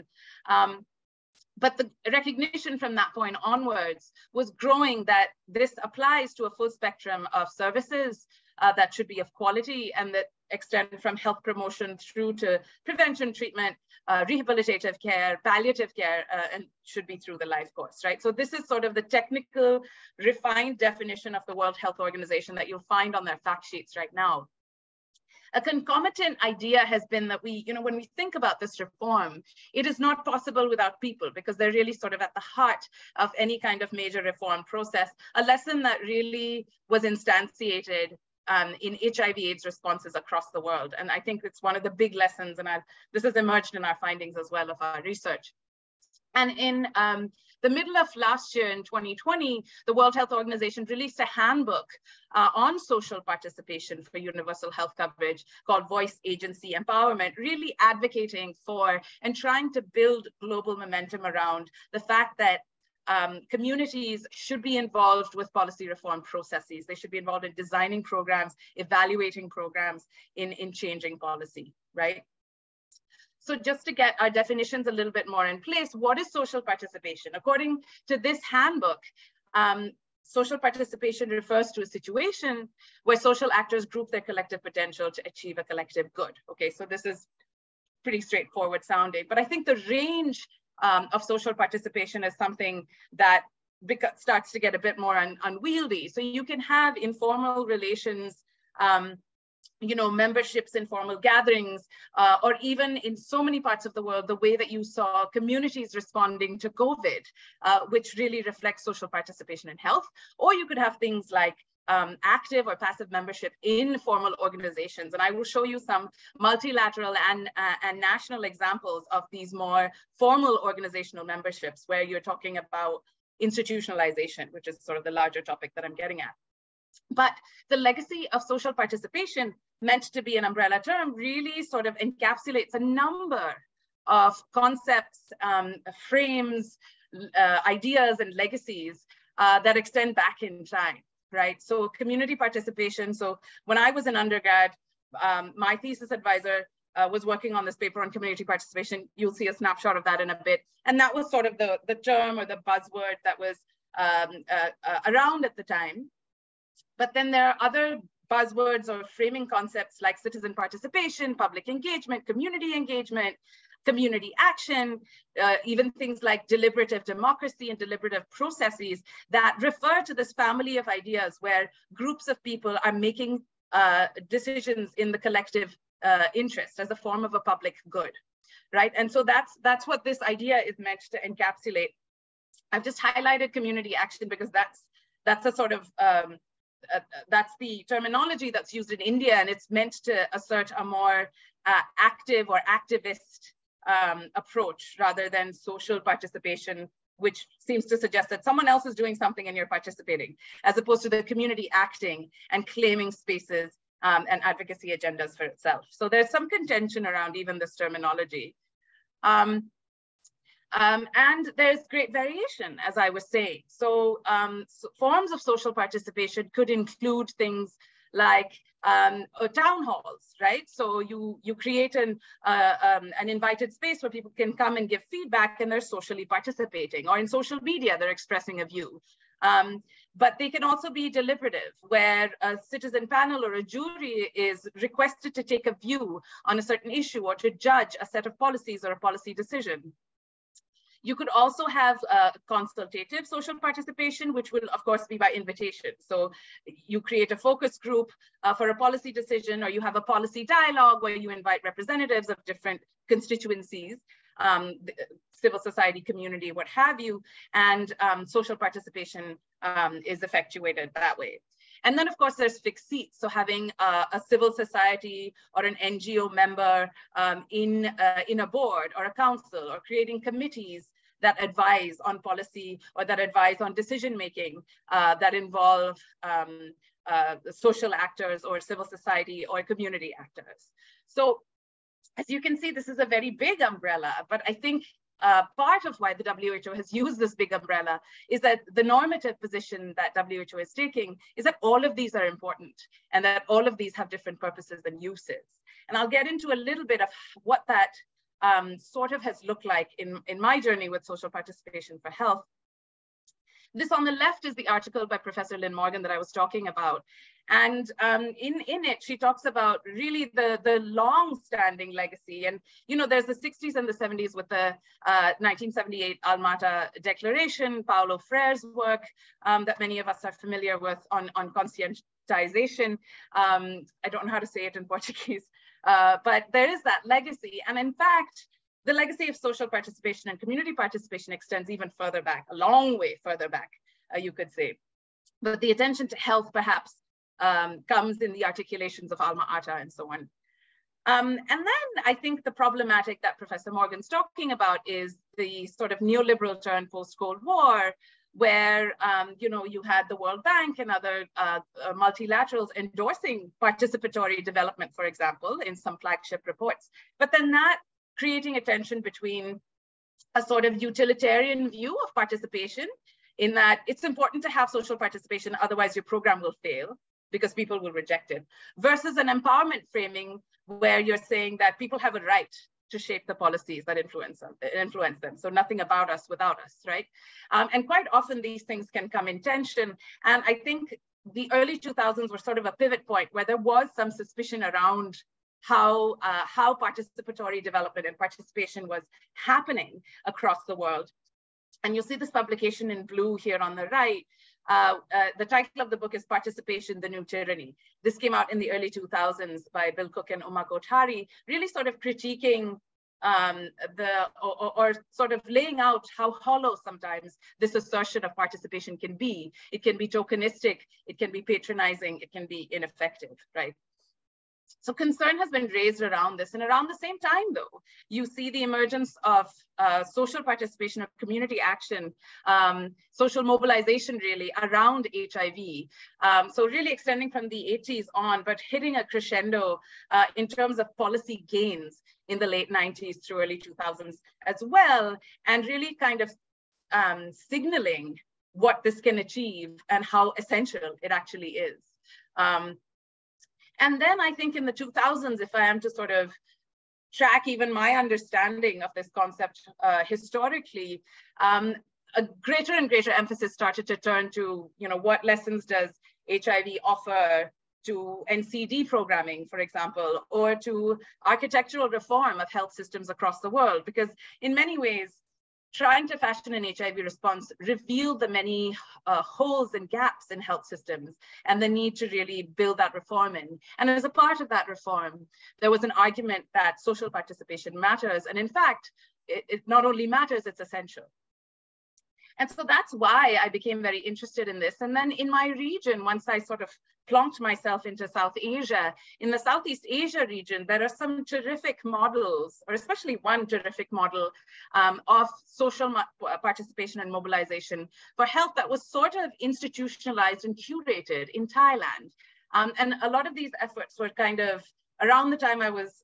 But the recognition from that point onwards was growing that this applies to a full spectrum of services that should be of quality and that extend from health promotion through to prevention, treatment, rehabilitative care, palliative care, and should be through the life course, right? So this is sort of the technical, refined definition of the World Health Organization that you'll find on their fact sheets right now. A concomitant idea has been that when we think about this reform, it is not possible without people, because they're really sort of at the heart of any kind of major reform process, a lesson that really was instantiated in HIV/AIDS responses across the world. And I think it's one of the big lessons, and this has emerged in our findings as well of our research. And in the middle of last year, in 2020, the World Health Organization released a handbook on social participation for universal health coverage called Voice, Agency, Empowerment, really advocating for and trying to build global momentum around the fact that communities should be involved with policy reform processes. They should be involved in designing programs, evaluating programs, in changing policy, right? So just to get our definitions a little bit more in place, what is social participation? According to this handbook, social participation refers to a situation where social actors group their collective potential to achieve a collective good. Okay, so this is pretty straightforward sounding, but I think the range of social participation is something that starts to get a bit more unwieldy. So you can have informal relations, memberships in formal gatherings, or even in so many parts of the world, the way that you saw communities responding to COVID, which really reflects social participation in health. Or you could have things like active or passive membership in formal organizations. And I will show you some multilateral and national examples of these more formal organizational memberships where you're talking about institutionalization, which is sort of the larger topic that I'm getting at. But the legacy of social participation, meant to be an umbrella term, really sort of encapsulates a number of concepts, frames, ideas, and legacies that extend back in time, right? So community participation. So when I was an undergrad, my thesis advisor was working on this paper on community participation. You'll see a snapshot of that in a bit. And that was sort of the term or the buzzword that was around at the time. But then there are other buzzwords or framing concepts like citizen participation, public engagement, community action, even things like deliberative democracy and deliberative processes that refer to this family of ideas where groups of people are making decisions in the collective interest as a form of a public good, right? And so that's what this idea is meant to encapsulate. I've just highlighted community action because that's a sort of, that's the terminology that's used in India, and it's meant to assert a more active or activist approach rather than social participation, which seems to suggest that someone else is doing something and you're participating, as opposed to the community acting and claiming spaces and advocacy agendas for itself. So there's some contention around even this terminology. And there's great variation, as I was saying. So, forms of social participation could include things like town halls, right? So you create an invited space where people can come and give feedback and they're socially participating, or in social media, they're expressing a view. But they can also be deliberative, where a citizen panel or a jury is requested to take a view on a certain issue or to judge a set of policies or a policy decision. You could also have consultative social participation, which will, of course, be by invitation. So you create a focus group for a policy decision, or you have a policy dialogue where you invite representatives of different constituencies, civil society, community, what have you, and social participation is effectuated that way. And then, of course, there's fixed seats. So having a civil society or an NGO member in a board or a council, or creating committees that advise on policy or that advise on decision-making that involve social actors or civil society or community actors. So as you can see, this is a very big umbrella, but I think part of why the WHO has used this big umbrella is that the normative position that WHO is taking is that all of these are important and that all of these have different purposes and uses. And I'll get into a little bit of what that sort of has looked like in my journey with social participation for health. This on the left is the article by Professor Lynn Morgan that I was talking about. And in it, she talks about really the long-standing legacy. And, you know, there's the 60s and the 70s with the 1978 Alma-Ata Declaration, Paulo Freire's work that many of us are familiar with on conscientization. I don't know how to say it in Portuguese, but there is that legacy. And in fact, the legacy of social participation and community participation extends even further back, a long way further back, you could say. But the attention to health perhaps comes in the articulations of Alma-Ata and so on. And then I think the problematic that Professor Morgan's talking about is the sort of neoliberal turn post-Cold War, where you know, you had the World Bank and other multilaterals endorsing participatory development, for example, in some flagship reports. But then that creating a tension between a sort of utilitarian view of participation, in that it's important to have social participation, otherwise your program will fail because people will reject it, versus an empowerment framing where you're saying that people have a right to shape the policies that influence them. So nothing about us without us, right? And quite often these things can come in tension. And I think the early 2000s were sort of a pivot point where there was some suspicion around how participatory development and participation was happening across the world. And you'll see this publication in blue here on the right. The title of the book is Participation, the New Tyranny. This came out in the early 2000s by Bill Cook and Uma Kothari, really sort of critiquing or sort of laying out how hollow sometimes this assertion of participation can be. It can be tokenistic, it can be patronizing, it can be ineffective, right? So concern has been raised around this, and around the same time, though, you see the emergence of social participation, of community action, social mobilization really around HIV. So really extending from the 80s on, but hitting a crescendo in terms of policy gains in the late 90s through early 2000s as well, and really kind of signaling what this can achieve and how essential it actually is. And then I think in the 2000s, if I am to sort of track even my understanding of this concept historically, a greater and greater emphasis started to turn to, what lessons does HIV offer to NCD programming, for example, or to architectural reform of health systems across the world, because in many ways, trying to fashion an HIV response revealed the many holes and gaps in health systems and the need to really build that reform in. And as a part of that reform, there was an argument that social participation matters. And in fact, it not only matters, it's essential. And so that's why I became very interested in this. And then in my region, once I sort of plonked myself into South Asia, in the Southeast Asia region, there are some terrific models, or especially one terrific model of social participation and mobilization for health that was sort of institutionalized and curated in Thailand. And a lot of these efforts were kind of around the time I was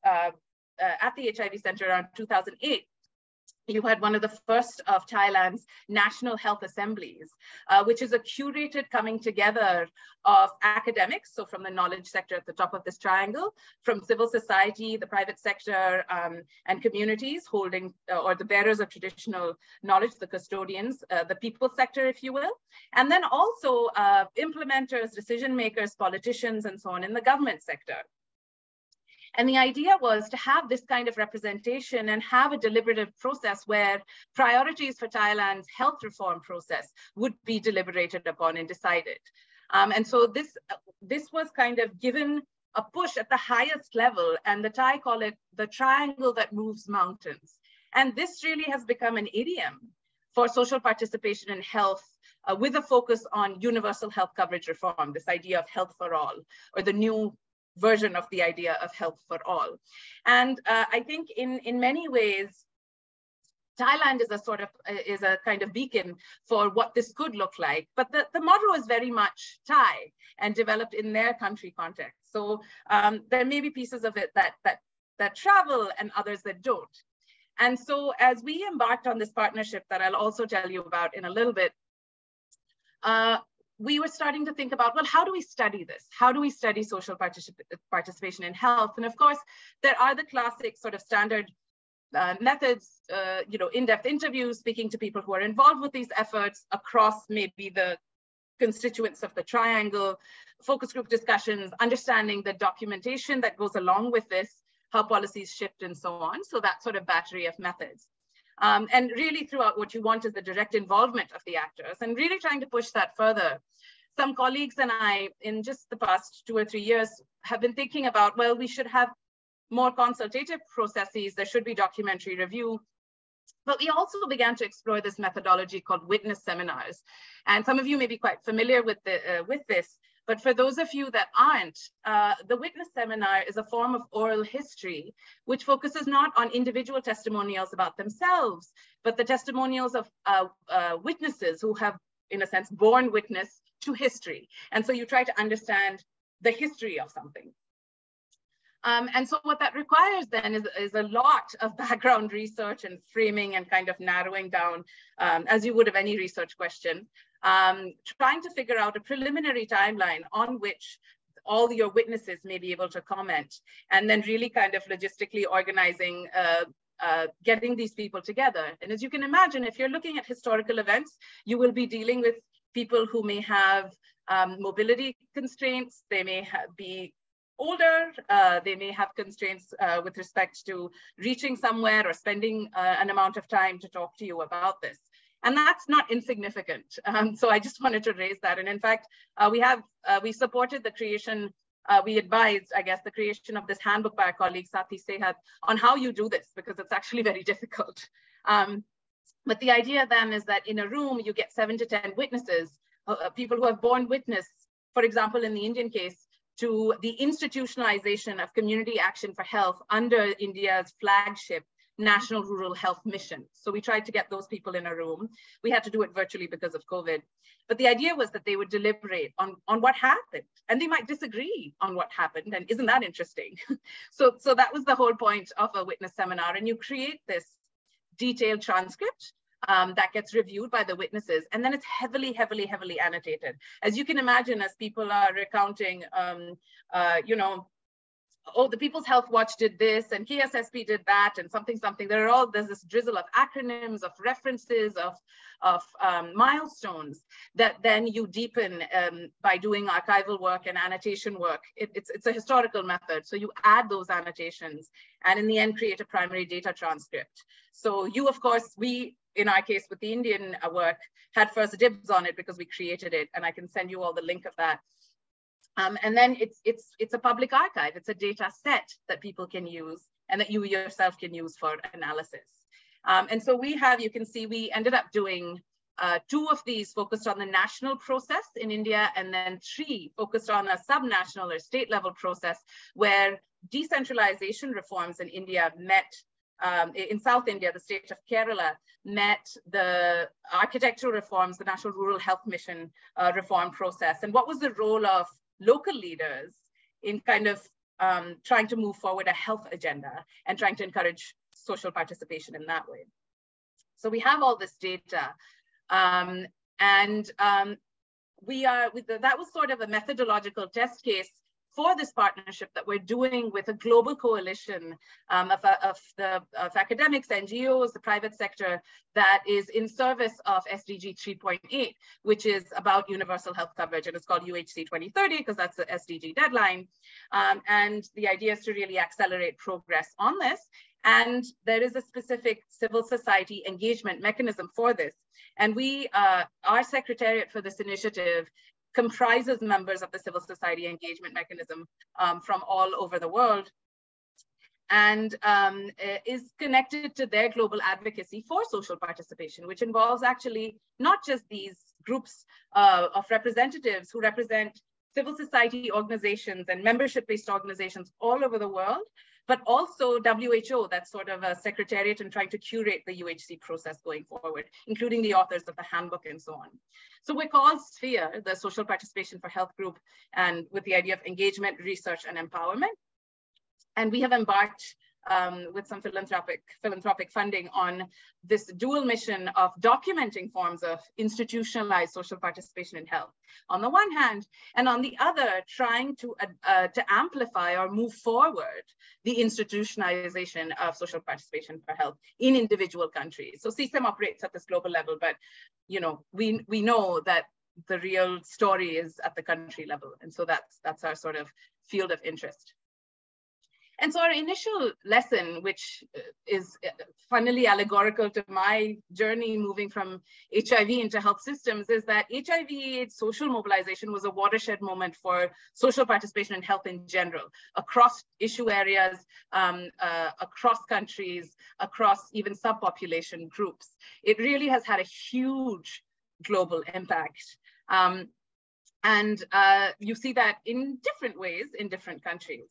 at the HIV Center around 2008. You had one of the first of Thailand's national health assemblies, which is a curated coming together of academics, so from the knowledge sector at the top of this triangle, from civil society, the private sector, and communities holding, or the bearers of traditional knowledge, the custodians, the people sector, if you will, and then also implementers, decision makers, politicians, and so on in the government sector. And the idea was to have this kind of representation and have a deliberative process where priorities for Thailand's health reform process would be deliberated upon and decided. And so this was kind of given a push at the highest level, and the Thai call it the triangle that moves mountains. And this really has become an idiom for social participation in health with a focus on universal health coverage reform, this idea of health for all, or the new version of the idea of health for all. And I think in many ways, Thailand is a kind of beacon for what this could look like. But the model is very much Thai and developed in their country context. So there may be pieces of it that travel and others that don't. And so as we embarked on this partnership that I'll also tell you about in a little bit, we were starting to think about, well, how do we study this? How do we study social participation in health? And of course, there are the classic sort of standard methods, in-depth interviews, speaking to people who are involved with these efforts across maybe the constituents of the triangle, focus group discussions, understanding the documentation that goes along with this, how policies shift and so on. So that sort of battery of methods. And really throughout, what you want is the direct involvement of the actors and really trying to push that further. Some colleagues and I, in just the past 2 or 3 years, have been thinking about, well, we should have more consultative processes. There should be documentary review. But we also began to explore this methodology called witness seminars. And some of you may be quite familiar with this. But for those of you that aren't, the witness seminar is a form of oral history, which focuses not on individual testimonials about themselves, but the testimonials of witnesses who have, in a sense, borne witness to history. And so you try to understand the history of something. And so what that requires then is a lot of background research and framing and kind of narrowing down, as you would of any research question. Trying to figure out a preliminary timeline on which all your witnesses may be able to comment, and then really kind of logistically organizing, getting these people together. And as you can imagine, if you're looking at historical events, you will be dealing with people who may have mobility constraints, they may be older, they may have constraints with respect to reaching somewhere or spending an amount of time to talk to you about this. And that's not insignificant. So I just wanted to raise that. And in fact, we supported the creation, we advised, I guess, the creation of this handbook by our colleague Sathi Sehat on how you do this, because it's actually very difficult. But the idea then is that in a room, you get 7 to 10 witnesses, people who have borne witness, for example, in the Indian case, to the institutionalization of community action for health under India's flagship National Rural Health Mission. So we tried to get those people in a room. We had to do it virtually because of COVID. But the idea was that they would deliberate on what happened, and they might disagree on what happened. And isn't that interesting? So that was the whole point of a witness seminar. And you create this detailed transcript that gets reviewed by the witnesses. And then it's heavily, heavily, heavily annotated. As you can imagine, as people are recounting, oh, the People's Health Watch did this and KSSP did that and something. There's this drizzle of acronyms, of references, of milestones that then you deepen by doing archival work and annotation work. It's a historical method. So you add those annotations and in the end create a primary data transcript. So you, of course, we, in our case with the Indian work, had first dibs on it because we created it, and I can send you all the link of that. And then it's a public archive. It's a data set that people can use and that you yourself can use for analysis. And so we have, you can see, we ended up doing 2 of these focused on the national process in India, and then 3 focused on a subnational or state level process where decentralization reforms in India met, in South India, the state of Kerala met the architectural reforms, the National Rural Health Mission reform process. And what was the role of local leaders in kind of trying to move forward a health agenda and trying to encourage social participation in that way. So we have all this data, that was sort of a methodological test case for this partnership that we're doing with a global coalition of academics, NGOs, the private sector that is in service of SDG 3.8, which is about universal health coverage. And it's called UHC 2030 because that's the SDG deadline. And the idea is to really accelerate progress on this. And there is a specific civil society engagement mechanism for this. And we, our secretariat for this initiative comprises members of the civil society engagement mechanism from all over the world, and is connected to their global advocacy for social participation, which involves actually not just these groups of representatives who represent civil society organizations and membership-based organizations all over the world, but also WHO, that's sort of a secretariat and trying to curate the UHC process going forward, including the authors of the handbook and so on. So we're called SPHERE, the Social Participation for Health group, and with the idea of engagement, research, and empowerment. And we have embarked with some philanthropic funding on this dual mission of documenting forms of institutionalized social participation in health on the one hand, and on the other, trying to amplify or move forward the institutionalization of social participation for health in individual countries. So CSIM operates at this global level, but we know that the real story is at the country level, and so that's our sort of field of interest. And so our initial lesson, which is funnily allegorical to my journey moving from HIV into health systems, is that HIV/AIDS social mobilization was a watershed moment for social participation in health in general, across issue areas, across countries, across even subpopulation groups. It really has had a huge global impact. You see that in different ways in different countries.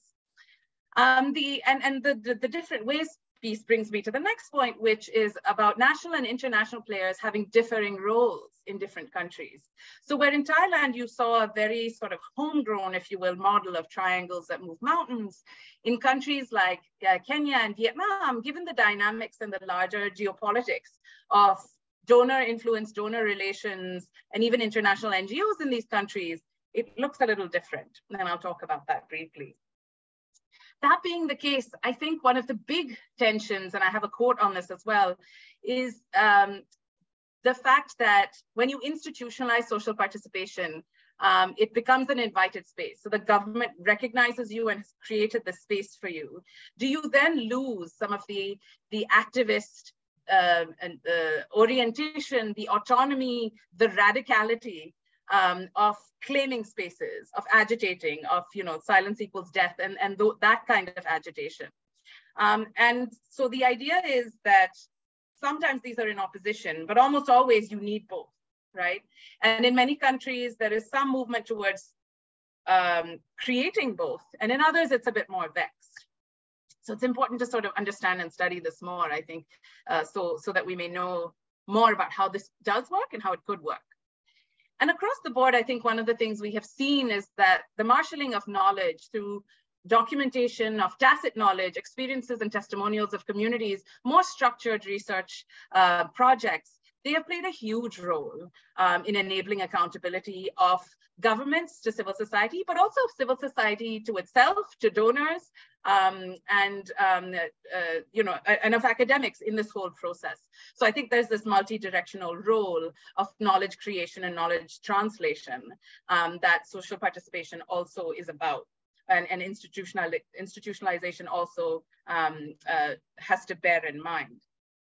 The different ways piece brings me to the next point, which is about national and international players having differing roles in different countries. So where in Thailand you saw a very sort of homegrown, if you will, model of triangles that move mountains, in countries like Kenya and Vietnam, given the dynamics and the larger geopolitics of donor-influenced donor relations and even international NGOs in these countries, it looks a little different. And I'll talk about that briefly. That being the case, I think one of the big tensions, and I have a quote on this as well, is the fact that when you institutionalize social participation, it becomes an invited space. So the government recognizes you and has created the space for you. Do you then lose some of the activist orientation, the autonomy, the radicality of claiming spaces, of agitating, of silence equals death, and that kind of agitation. And so the idea is that sometimes these are in opposition, but almost always you need both, right? And in many countries, there is some movement towards creating both, and in others, it's a bit more vexed. So it's important to sort of understand and study this more, I think, so that we may know more about how this does work and how it could work. And across the board, I think one of the things we have seen is that the marshalling of knowledge through documentation of tacit knowledge, experiences and testimonials of communities, more structured research projects they have played a huge role in enabling accountability of governments to civil society, but also civil society to itself, to donors, and of academics in this whole process. So I think there's this multi-directional role of knowledge creation and knowledge translation that social participation also is about. And institutionalization also has to bear in mind.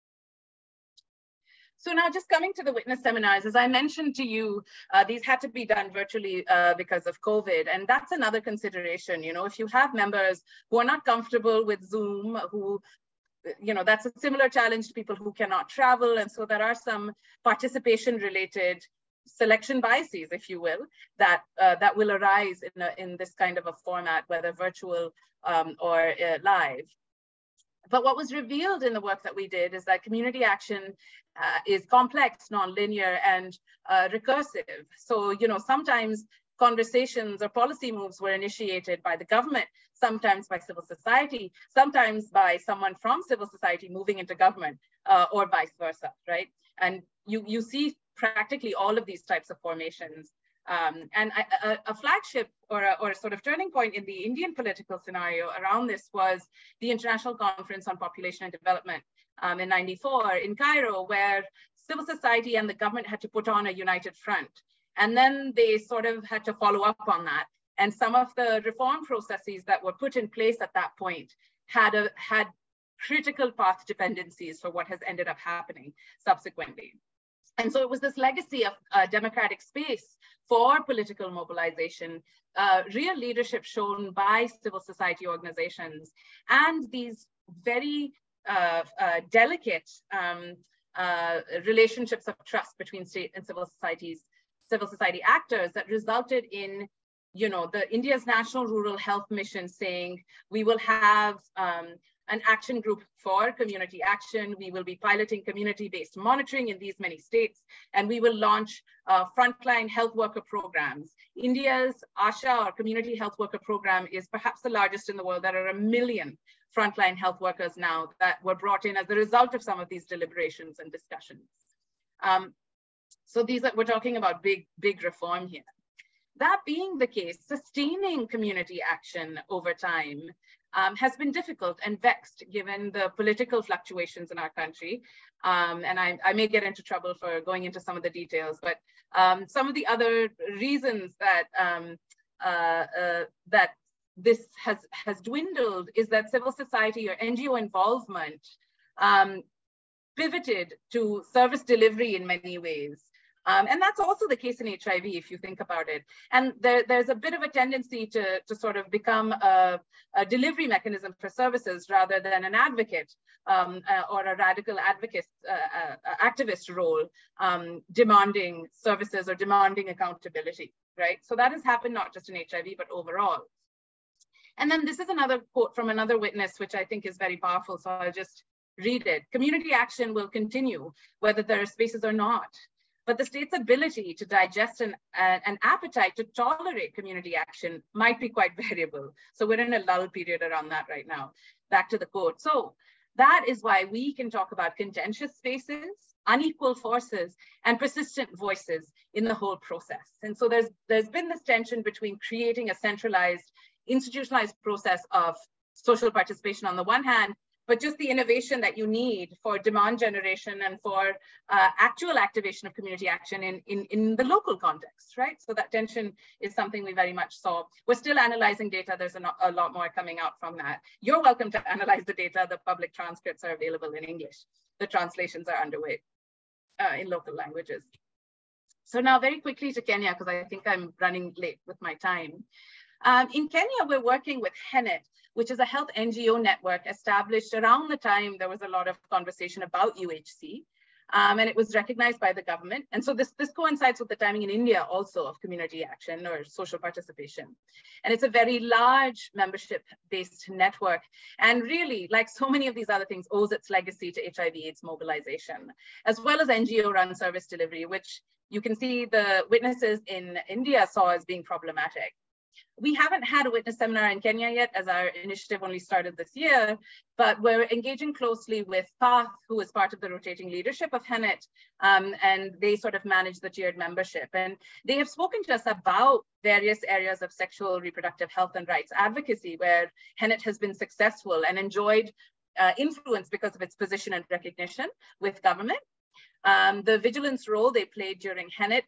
So now just coming to the witness seminars, as I mentioned to you, these had to be done virtually because of COVID. And that's another consideration. You know, if you have members who are not comfortable with Zoom, who, you know, that's a similar challenge to people who cannot travel. And so there are some participation related selection biases, if you will, that that will arise in this kind of a format, whether virtual or live. But what was revealed in the work that we did is that community action is complex, nonlinear, and recursive. So, you know, sometimes conversations or policy moves were initiated by the government, sometimes by civil society, sometimes by someone from civil society moving into government, or vice versa, right? And you see practically all of these types of formations. And a flagship or a sort of turning point in the Indian political scenario around this was the International Conference on Population and Development in '94 in Cairo, where civil society and the government had to put on a united front. And then they sort of had to follow up on that. And some of the reform processes that were put in place at that point had critical path dependencies for what has ended up happening subsequently. And so it was this legacy of democratic space for political mobilization, real leadership shown by civil society organizations, and these very delicate relationships of trust between state and civil society actors that resulted in, you know, the India's National Rural Health Mission saying, we will have an action group for community action. We will be piloting community-based monitoring in these many states, and we will launch frontline health worker programs. India's ASHA, or Community Health Worker Program, is perhaps the largest in the world. There are 1 million frontline health workers now that were brought in as a result of some of these deliberations and discussions. So we're talking about big reform here. That being the case, sustaining community action over time has been difficult and vexed given the political fluctuations in our country. And I may get into trouble for going into some of the details, but some of the other reasons that that this has dwindled is that civil society or NGO involvement pivoted to service delivery in many ways. And that's also the case in HIV, if you think about it. And there's a bit of a tendency to sort of become a delivery mechanism for services rather than an advocate or a radical activist role, demanding services or demanding accountability, right? So that has happened not just in HIV, but overall. And then this is another quote from another witness, which I think is very powerful. So I'll just read it. Community action will continue, whether there are spaces or not. But the state's ability to digest an appetite to tolerate community action might be quite variable. So we're in a lull period around that right now. Back to the quote. So that is why we can talk about contentious spaces, unequal forces, and persistent voices in the whole process. And so there's been this tension between creating a centralized, institutionalized process of social participation on the one hand, but just the innovation that you need for demand generation and for actual activation of community action in the local context, right? So that tension is something we very much saw. We're still analyzing data. There's a lot more coming out from that. You're welcome to analyze the data. The public transcripts are available in English. The translations are underway in local languages. So now very quickly to Kenya, because I think I'm running late with my time. In Kenya, we're working with HENET, which is a health NGO network established around the time there was a lot of conversation about UHC, and it was recognized by the government. And so this coincides with the timing in India also of community action or social participation. And it's a very large membership-based network, and really, like so many of these other things, owes its legacy to HIV/AIDS mobilization, as well as NGO-run service delivery, which you can see the witnesses in India saw as being problematic. We haven't had a witness seminar in Kenya yet, as our initiative only started this year, but we're engaging closely with PATH, who is part of the rotating leadership of HENIT, and they sort of manage the tiered membership. And they have spoken to us about various areas of sexual reproductive health and rights advocacy, where HENIT has been successful and enjoyed influence because of its position and recognition with government. The vigilance role they played during HENIT,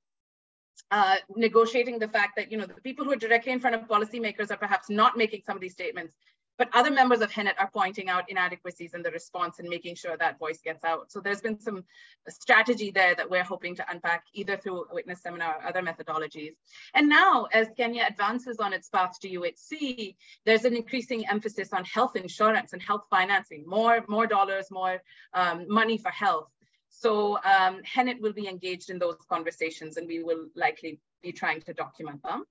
negotiating the fact that, the people who are directly in front of policymakers are perhaps not making some of these statements, but other members of HENIT are pointing out inadequacies in the response and making sure that voice gets out. So there's been some strategy there that we're hoping to unpack either through a witness seminar or other methodologies. And now, as Kenya advances on its path to UHC, there's an increasing emphasis on health insurance and health financing, more dollars, more money for health. So HENIT will be engaged in those conversations, and we will likely be trying to document them.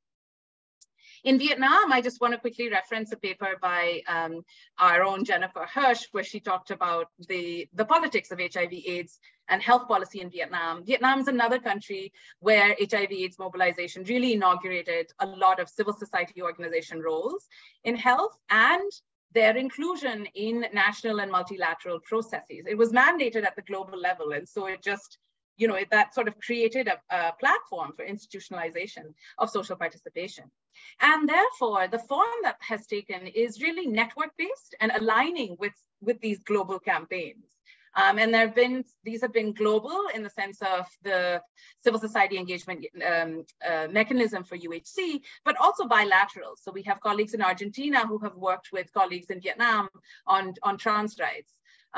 In Vietnam, I just want to quickly reference a paper by our own Jennifer Hirsch, where she talked about the politics of HIV/AIDS and health policy in Vietnam. Vietnam is another country where HIV/AIDS mobilization really inaugurated a lot of civil society organization roles in health and their inclusion in national and multilateral processes. It was mandated at the global level, and so it just, that sort of created a platform for institutionalization of social participation. And therefore, the form that has taken is really network-based and aligning with these global campaigns. And these have been global in the sense of the civil society engagement mechanism for UHC, but also bilateral. So we have colleagues in Argentina who have worked with colleagues in Vietnam on trans rights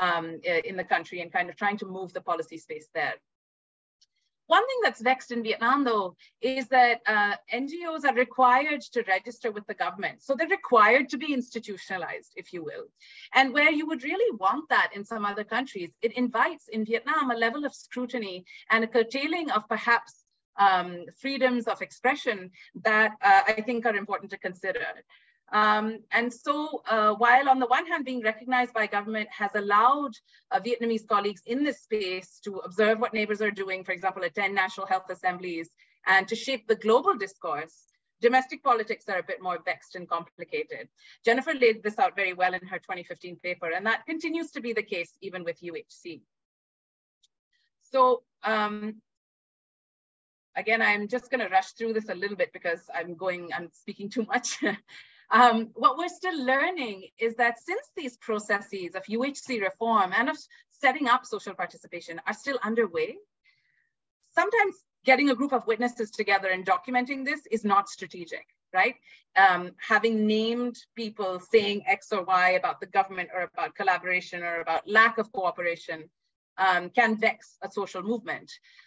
in the country and kind of trying to move the policy space there. One thing that's vexed in Vietnam, though, is that NGOs are required to register with the government. So they're required to be institutionalized, if you will. And where you would really want that in some other countries, it invites in Vietnam a level of scrutiny and a curtailing of perhaps freedoms of expression that I think are important to consider. And so while on the one hand being recognized by government has allowed Vietnamese colleagues in this space to observe what neighbors are doing, for example, attend national health assemblies, and to shape the global discourse, domestic politics are a bit more vexed and complicated. Jennifer laid this out very well in her 2015 paper, and that continues to be the case even with UHC. So again, I'm just going to rush through this a little bit because I'm speaking too much. What we're still learning is that since these processes of UHC reform and of setting up social participation are still underway, sometimes getting a group of witnesses together and documenting this is not strategic, right? Having named people saying X or Y about the government or about collaboration or about lack of cooperation can vex a social movement.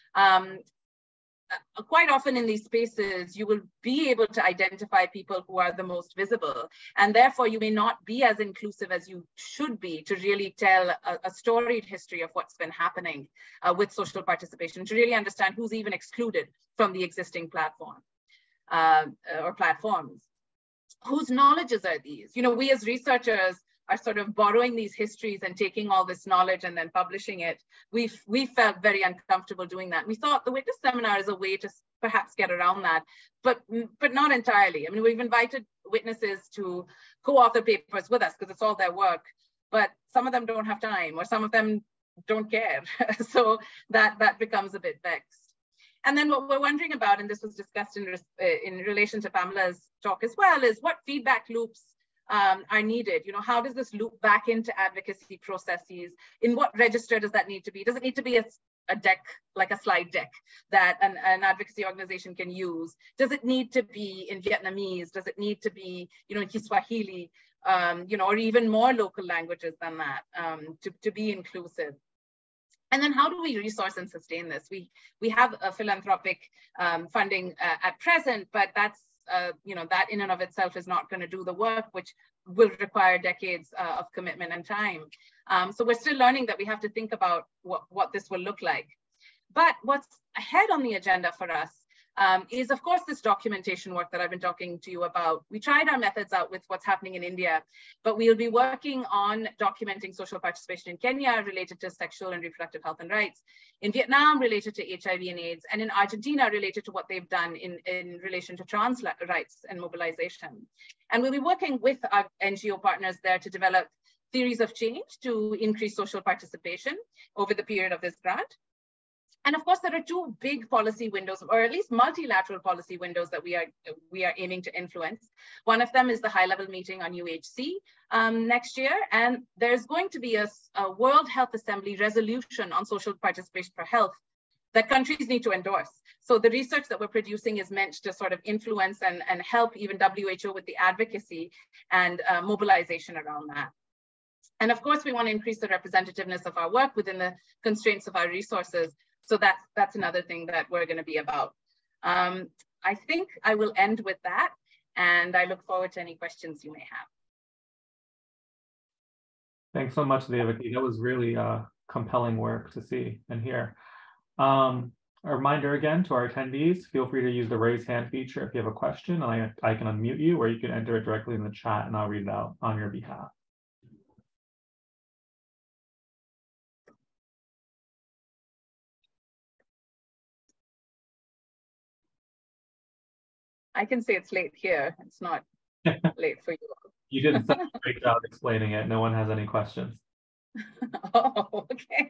Quite often in these spaces, you will be able to identify people who are the most visible, and therefore you may not be as inclusive as you should be to really tell a storied history of what's been happening with social participation, to really understand who's even excluded from the existing platform or platforms. Whose knowledges are these? We as researchers are sort of borrowing these histories and taking all this knowledge and then publishing it. We felt very uncomfortable doing that. We thought the witness seminar is a way to perhaps get around that, but not entirely. I mean, we've invited witnesses to co-author papers with us because it's all their work, but some of them don't have time or some of them don't care. So that becomes a bit vexed. And then what we're wondering about, and this was discussed in relation to Pamela's talk as well, is what feedback loops are needed. How does this loop back into advocacy processes? In what register does that need to be? Does it need to be a deck, like a slide deck that an advocacy organization can use? Does it need to be in Vietnamese? Does it need to be, in Kiswahili, or even more local languages than that to be inclusive? And then how do we resource and sustain this? We have a philanthropic funding at present, but that's that in and of itself is not going to do the work, which will require decades of commitment and time. So we're still learning that we have to think about what this will look like. But what's ahead on the agenda for us is, of course, this documentation work that I've been talking to you about. We tried our methods out with what's happening in India, but we'll be working on documenting social participation in Kenya related to sexual and reproductive health and rights, in Vietnam related to HIV and AIDS, and in Argentina related to what they've done in relation to trans rights and mobilization. And we'll be working with our NGO partners there to develop theories of change to increase social participation over the period of this grant. And of course, there are two big policy windows, or at least multilateral policy windows that we are aiming to influence. One of them is the high-level meeting on UHC next year, and there's going to be a World Health Assembly resolution on social participation for health that countries need to endorse. So the research that we're producing is meant to sort of influence and help even WHO with the advocacy and mobilization around that. And of course, we want to increase the representativeness of our work within the constraints of our resources. So that's another thing that we're going to be about. I think I will end with that, and I look forward to any questions you may have. Thanks so much, Devaki. That was really compelling work to see and hear. A reminder again to our attendees, feel free to use the raise hand feature if you have a question. I can unmute you, or you can enter it directly in the chat and I'll read it out on your behalf. I can say it's late here. It's not late for you. You did such a great job explaining it. No one has any questions. Oh, okay.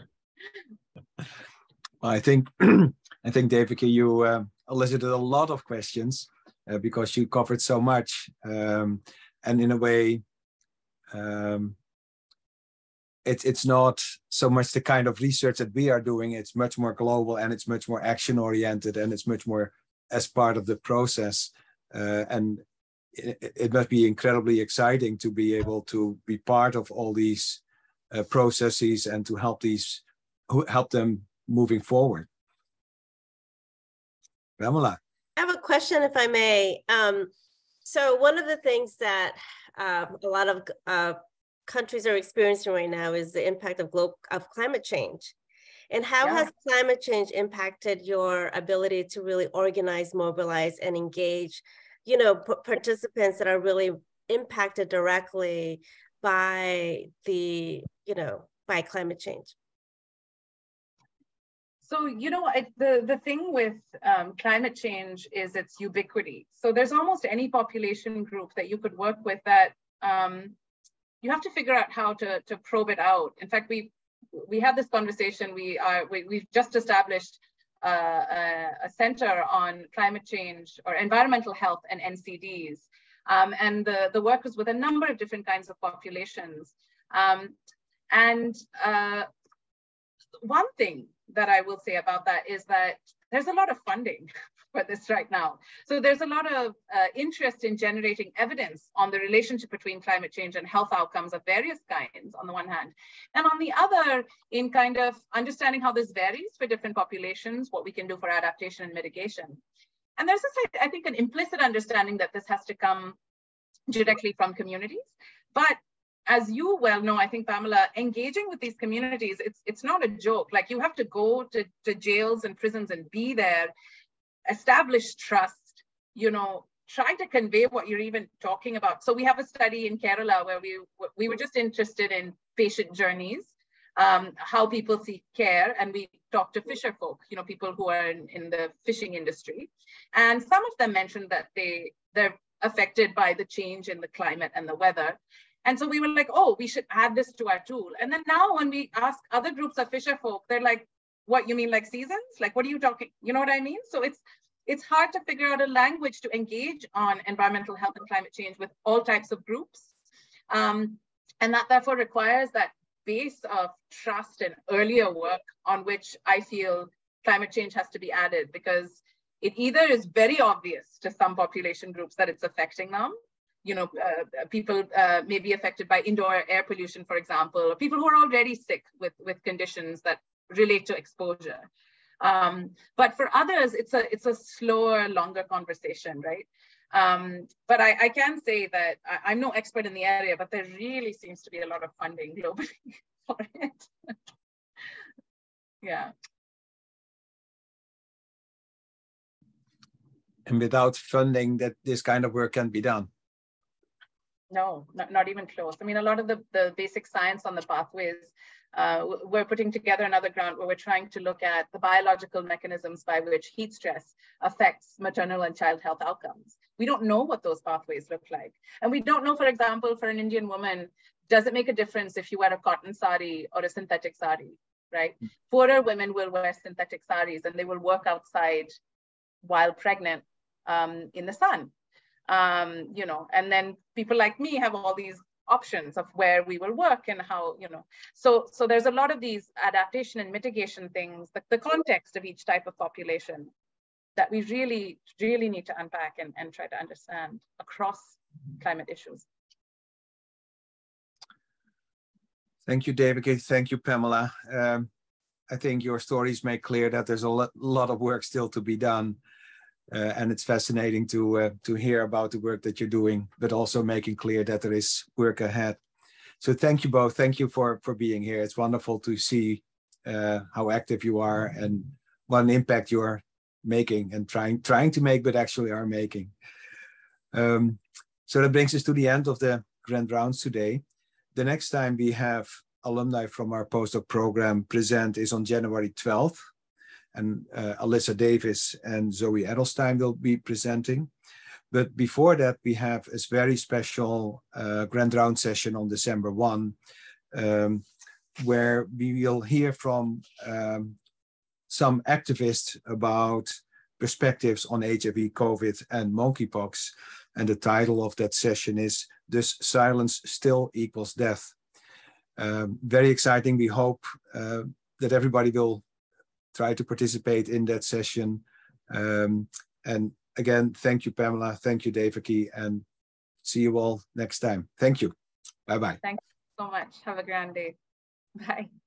I think Devaki, you elicited a lot of questions because you covered so much, and in a way, it's not so much the kind of research that we are doing. It's much more global, and it's much more action oriented, and it's much more as part of the process, and it must be incredibly exciting to be able to be part of all these processes and to help them moving forward. Pamela. I have a question, if I may. So one of the things that a lot of countries are experiencing right now is the impact of climate change. And how has climate change impacted your ability to really organize, mobilize, and engage, participants that are really impacted directly by by climate change? So, the thing with climate change is its ubiquity. So there's almost any population group that you could work with that you have to figure out how to probe it out. In fact, we had this conversation. We've just established a center on climate change or environmental health and NCDs. And the work was with a number of different kinds of populations. One thing that I will say about that is that there's a lot of funding for this right now. So there's a lot of interest in generating evidence on the relationship between climate change and health outcomes of various kinds on the one hand, and on the other in kind of understanding how this varies for different populations, what we can do for adaptation and mitigation. And there's this, I think, an implicit understanding that this has to come directly from communities. But as you well know, I think, Pamela, engaging with these communities, it's not a joke. Like, you have to go to jails and prisons and be there, establish trust, try to convey what you're even talking about. So we have a study in Kerala where we were just interested in patient journeys, how people seek care, and we talked to fisher folk, people who are in the fishing industry. And some of them mentioned that they're affected by the change in the climate and the weather. And so we were like, oh, we should add this to our tool. And then now when we ask other groups of fisher folk, they're like, what, you mean like seasons? Like, what are you talking? You know what I mean? So it's hard to figure out a language to engage on environmental health and climate change with all types of groups. And that therefore requires that base of trust and earlier work on which I feel climate change has to be added, because it either is very obvious to some population groups that it's affecting them. People may be affected by indoor air pollution, for example, or people who are already sick with conditions that relate to exposure. But for others, it's a slower, longer conversation, right? But I can say that I'm no expert in the area, but there really seems to be a lot of funding globally for it. Yeah. And without funding, that this kind of work can be done. No, not even close. I mean, a lot of the basic science on the pathways, we're putting together another grant where we're trying to look at the biological mechanisms by which heat stress affects maternal and child health outcomes. We don't know what those pathways look like. And we don't know, for example, for an Indian woman, does it make a difference if you wear a cotton sari or a synthetic sari, right? Poorer women will wear synthetic saris and they will work outside while pregnant in the sun. You know, and then people like me have all these options of where we will work and how, you know, so there's a lot of these adaptation and mitigation things, the context of each type of population that we really, really need to unpack and try to understand across climate issues. Thank you, David. Thank you, Pamela. I think your stories make clear that there's a lot of work still to be done. And it's fascinating to hear about the work that you're doing, but also making clear that there is work ahead. So thank you both. Thank you for being here. It's wonderful to see how active you are and what an impact you're making and trying to make, but actually are making. So that brings us to the end of the Grand Rounds today. The next time we have alumni from our postdoc program present is on January 12th. And Alyssa Davis and Zoe Edelstein will be presenting. But before that, we have a very special Grand Round session on December 1, where we will hear from some activists about perspectives on HIV, COVID, and monkeypox. And the title of that session is "Does Silence Still Equals Death?" Very exciting. We hope that everybody will try to participate in that session. And again, thank you, Pamela. Thank you, Devaki, and see you all next time. Thank you. Bye-bye. Thanks so much. Have a grand day. Bye.